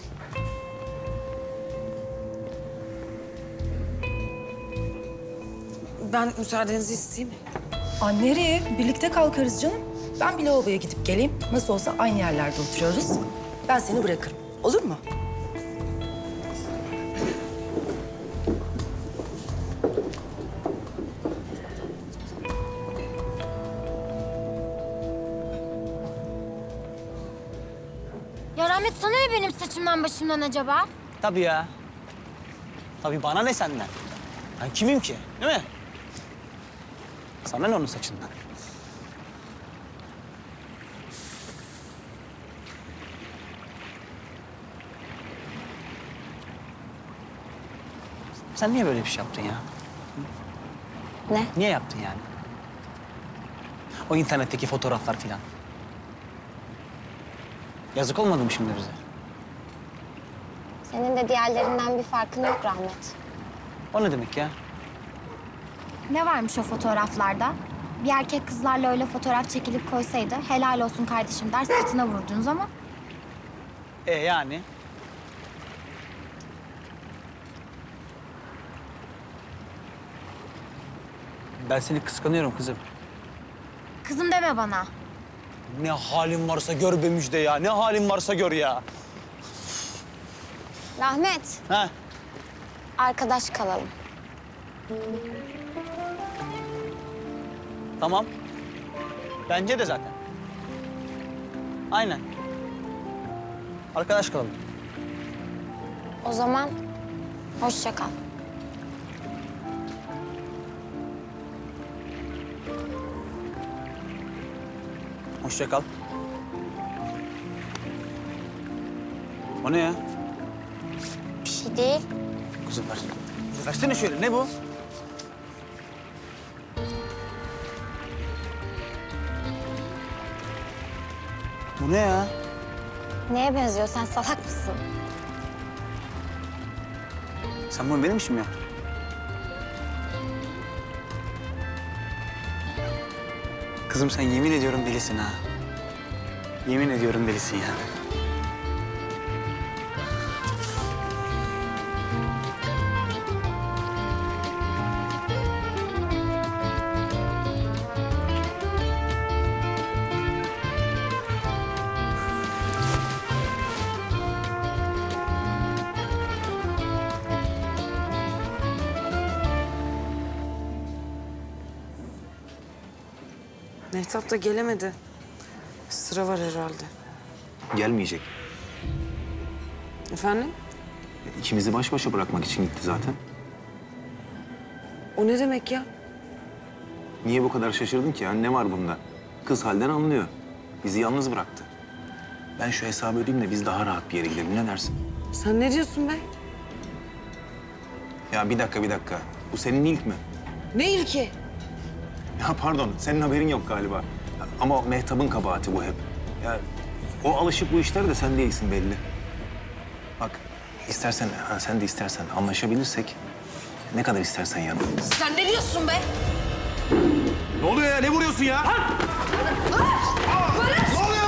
Ben müsaadenizi isteyeyim. Aa, nereye? Birlikte kalkarız canım. Ben bir lavaboya gidip geleyim. Nasıl olsa aynı yerlerde oturuyoruz. Ben seni bırakırım. Olur mu? Ya Rahmet, sana ne benim saçımdan başımdan acaba? Tabii ya. Tabii bana ne senden? Ben kimim ki, değil mi? Sana ne onun saçından? Sen niye böyle bir şey yaptın ya? Ne? Niye yaptın yani? O internetteki fotoğraflar filan. Yazık olmadı mı şimdi bize? Senin de diğerlerinden bir farkın yok Rahmet. O ne demek ya? Ne varmış o fotoğraflarda? Bir erkek kızlarla öyle fotoğraf çekilip koysaydı helal olsun kardeşim der sırtına vurdunuz ama. E yani? Ben seni kıskanıyorum kızım. Kızım deme bana. Ne halin varsa gör be Müjde ya. Ne halin varsa gör ya. Rahmet, Ha? arkadaş kalalım. Tamam. Bence de zaten. Aynen. Arkadaş kalalım. O zaman hoşça kal. Hoşça kal. O ne ya? Bir şey değil. Kızım ver. Versene şöyle. Ne bu? Bu ne ya? Neye benziyor? Sen salak mısın? Sen bunu benim için mi yaptın? Kızım sen yemin ediyorum delisin ha. Yemin ediyorum delisin yani. Mehtap da gelemedi. Sıra var herhalde. Gelmeyecek. Efendim? İkimizi baş başa bırakmak için gitti zaten. O ne demek ya? Niye bu kadar şaşırdın ki ya? Ne var bunda? Kız halden anlıyor. Bizi yalnız bıraktı. Ben şu hesabı ödeyeyim de biz daha rahat bir yere gidelim. Ne dersin? Sen ne diyorsun be? Ya bir dakika, bir dakika. Bu senin ilk mi? Ne ilki? Ya pardon, senin haberin yok galiba. Ama Mehtap'ın kabahati bu hep. Ya o alışık bu işlere de sen değilsin belli. Bak, istersen, ha, sen de istersen anlaşabilirsek ne kadar istersen yanım. Sen ne diyorsun be? Ne oluyor ya? Ne vuruyorsun ya? Barış! Ne oluyor?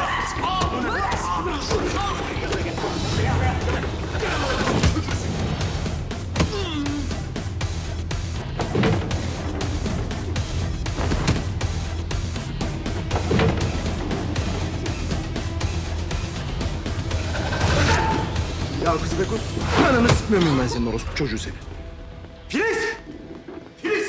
Ya kızı Beko, ananı sıkmıyor muyum ben senin orospu çocuğu seni? Filiz! Filiz!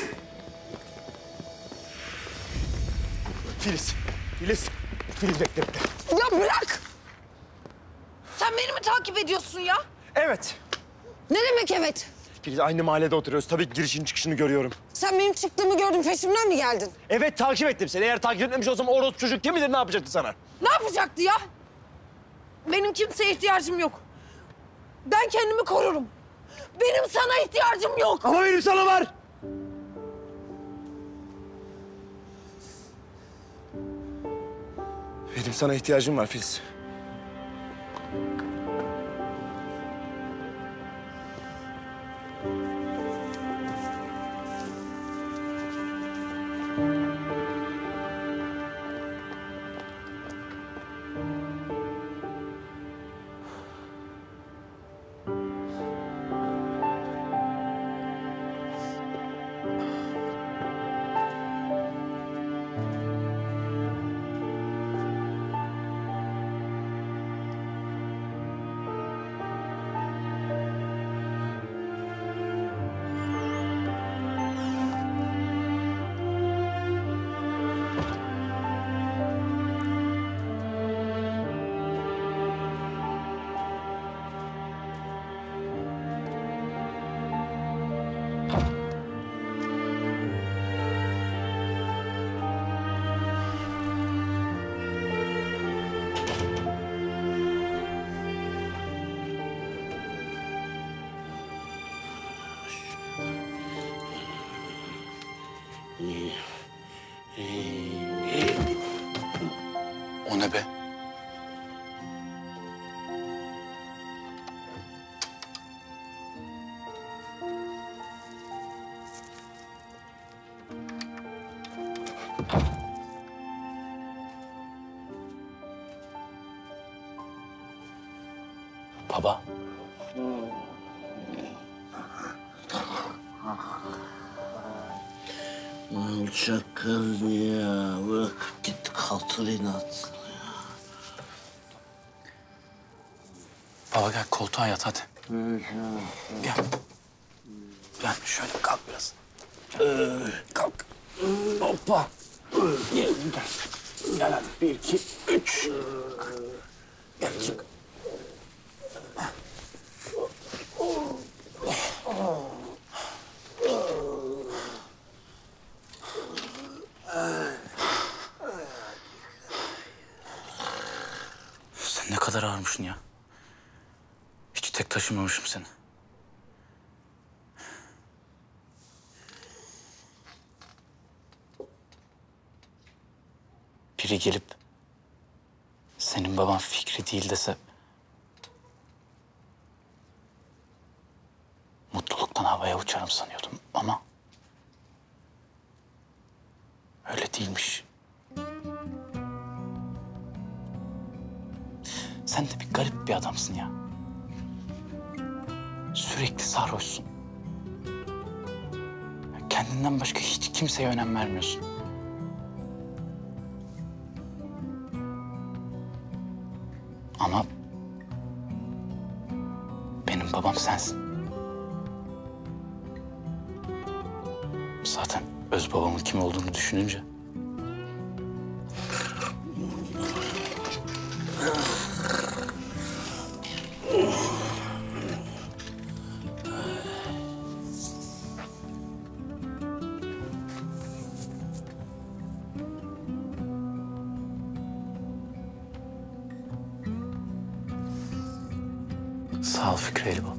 Filiz! Filiz! Filiz bekle bekle. Ya bırak! Sen beni mi takip ediyorsun ya? Evet. Ne demek evet? Filiz aynı mahallede oturuyoruz. Tabii ki girişini çıkışını görüyorum. Sen benim çıktığımı gördün, peşimden mi geldin? Evet takip ettim seni. Eğer takip etmemiş olsam orospu çocuk kim bilir ne yapacaktı sana? Ne yapacaktı ya? Benim kimseye ihtiyacım yok. Ben kendimi korurum. Benim sana ihtiyacım yok. Ama benim sana var. Benim sana ihtiyacım var Filiz. O ne be? Baba. Alçak kız ya. Git kaltır inat. Baba gel koltuğa yat hadi. Gel. Gel şöyle kalk biraz. Kalk. Hoppa. Gel. Gel hadi. Bir, iki, üç. Gel çık. Sen ne kadar ağırmışsın ya. Hiç tek taşımamışım seni. Biri gelip senin baban Fikri değil dese mutluluktan havaya uçarım sanıyordum ama öyle değilmiş. Sen de bir garip bir adamsın ya. Sürekli sarhoşsun. Kendinden başka hiç kimseye önem vermiyorsun. Ama benim babam sensin. Zaten öz babamın kim olduğunu düşününce Sağ ol Fikri Elibol.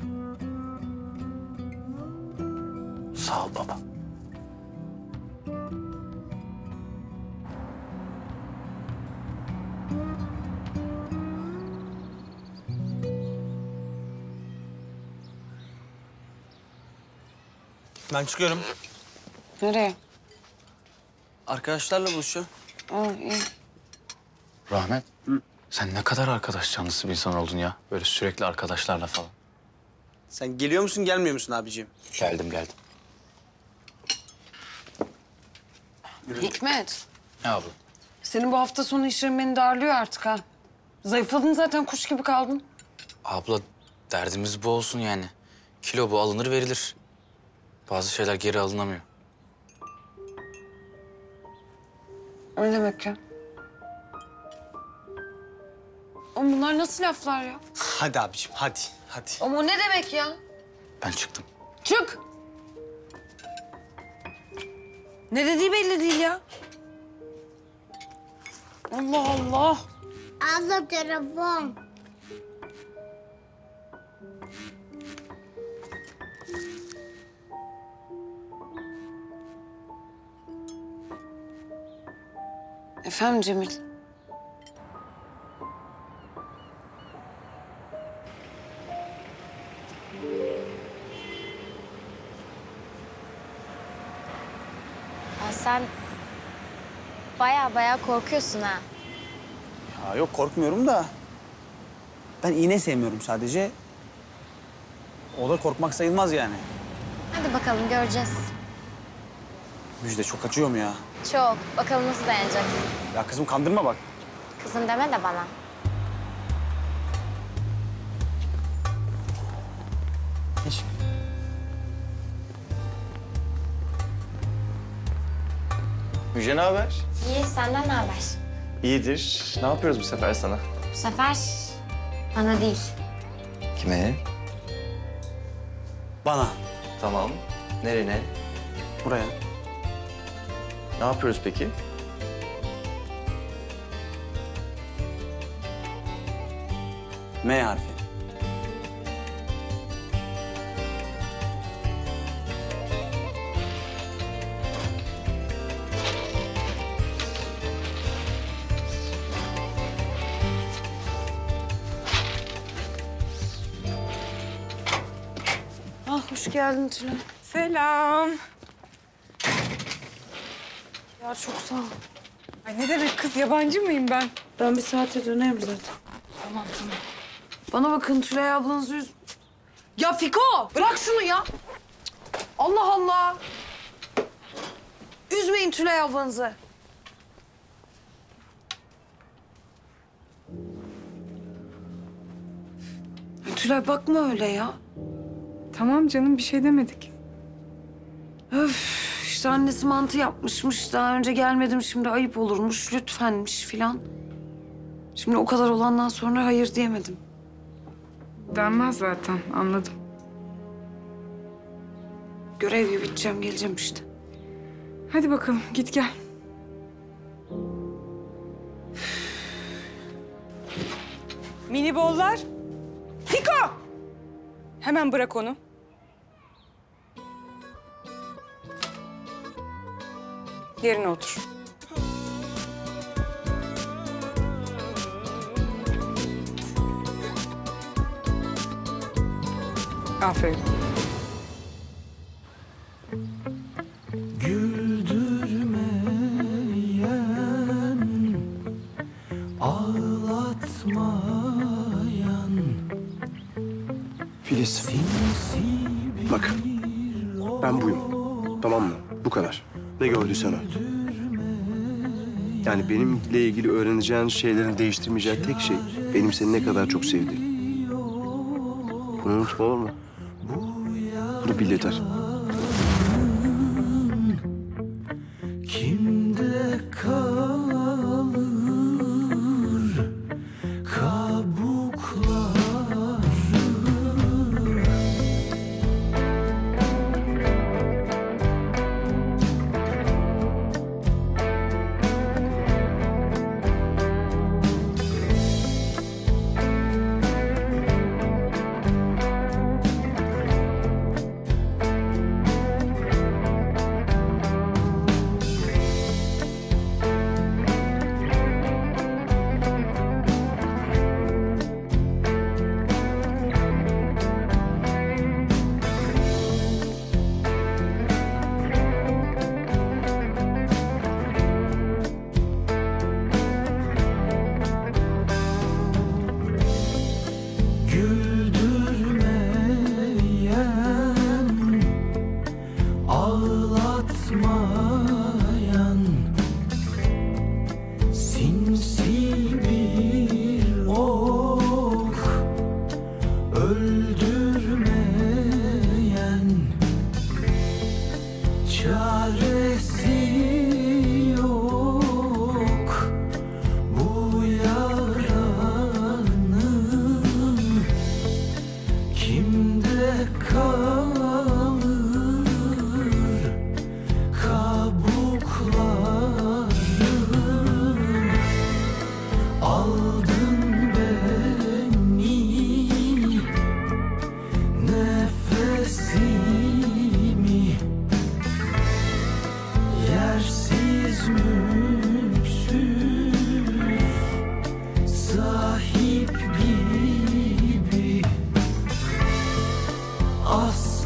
Sağ ol baba. Ben çıkıyorum. Nereye? Arkadaşlarla buluşuyorum. Aa, iyi. Rahmet, Hı? sen ne kadar arkadaş canlısı bir insan oldun ya. Böyle sürekli arkadaşlarla falan. Sen geliyor musun, gelmiyor musun abiciğim? Geldim, geldim. Hikmet, Ne abla? senin bu hafta sonu işlerin beni darlıyor artık ha. Zayıfladın zaten, kuş gibi kaldın. Abla, derdimiz bu olsun yani. Kilo bu, alınır verilir. Bazı şeyler geri alınamıyor. O ne demek ya? Oğlum bunlar nasıl laflar ya? Hadi abiciğim, hadi, hadi. Ama o ne demek ya? Ben çıktım. Çık! Ne dediği belli değil ya. Allah Allah. Abla telefon. Efendim Cemil? Ya sen baya baya korkuyorsun ha. Ya yok, korkmuyorum da. Ben iğne sevmiyorum sadece. O da korkmak sayılmaz yani. Hadi bakalım göreceğiz. Müjde çok acıyor mu ya? Çok. Bakalım nasıl dayanacaksın. Ya kızım kandırma bak. Kızım deme de bana. Hiç. Müjde ne haber? İyi, senden ne haber? İyidir. Ne yapıyoruz bu sefer sana? Bu sefer bana değil. Kime? Bana. Tamam. Nereye? Buraya. Ne yapıyoruz peki? M harfi. Ah hoş geldin Tülay. Selam. Ya çok sağ ol. Ay ne demek kız, yabancı mıyım ben? Ben bir saate dönerim zaten. Tamam tamam. Bana bakın Tülay ablanızı üz... Ya Fiko bırak şunu ya. Allah Allah. Üzmeyin Tülay ablanızı. Ya Tülay bakma öyle ya. Tamam canım, bir şey demedik. Öf işte annesi mantı yapmışmış. Daha önce gelmedim, şimdi ayıp olurmuş, lütfenmiş filan. Şimdi o kadar olandan sonra hayır diyemedim. Denmez zaten, anladım. Görev gibi biteceğim, geleceğim işte. Hadi bakalım, git gel. Mini bollar. Fiko! Hemen bırak onu. Yerine otur. Aferin. Güldürmeyen, ağlatmayan. Filiz, bak ben buyum, tamam mı? Bu kadar. Ne gördüysen o. Yani benimle ilgili öğreneceğin şeylerin değiştirmeyeceği tek şey benim seni ne kadar çok sevdiğim. Bunu unutma, olur mu? Bunu bil yeter. Kimde kalır kabukları?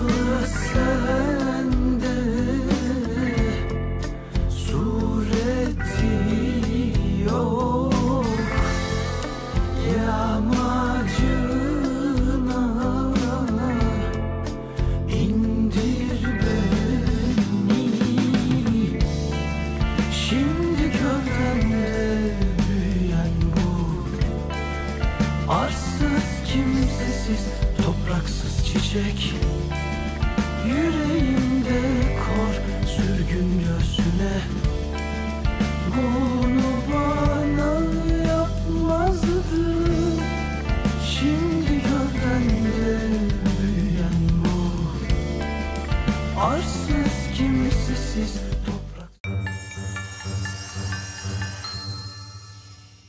aslı sende, sureti yok. Yamacına indir beni. Şimdi gövdemde büyüyen bu arsız, kimsesiz, topraksız çiçek. Yüreğimde kor, sürgün göğsüne. Bunu bana yapmazdı. Şimdi gövdemde büyüyen bu arsız, kimsesiz,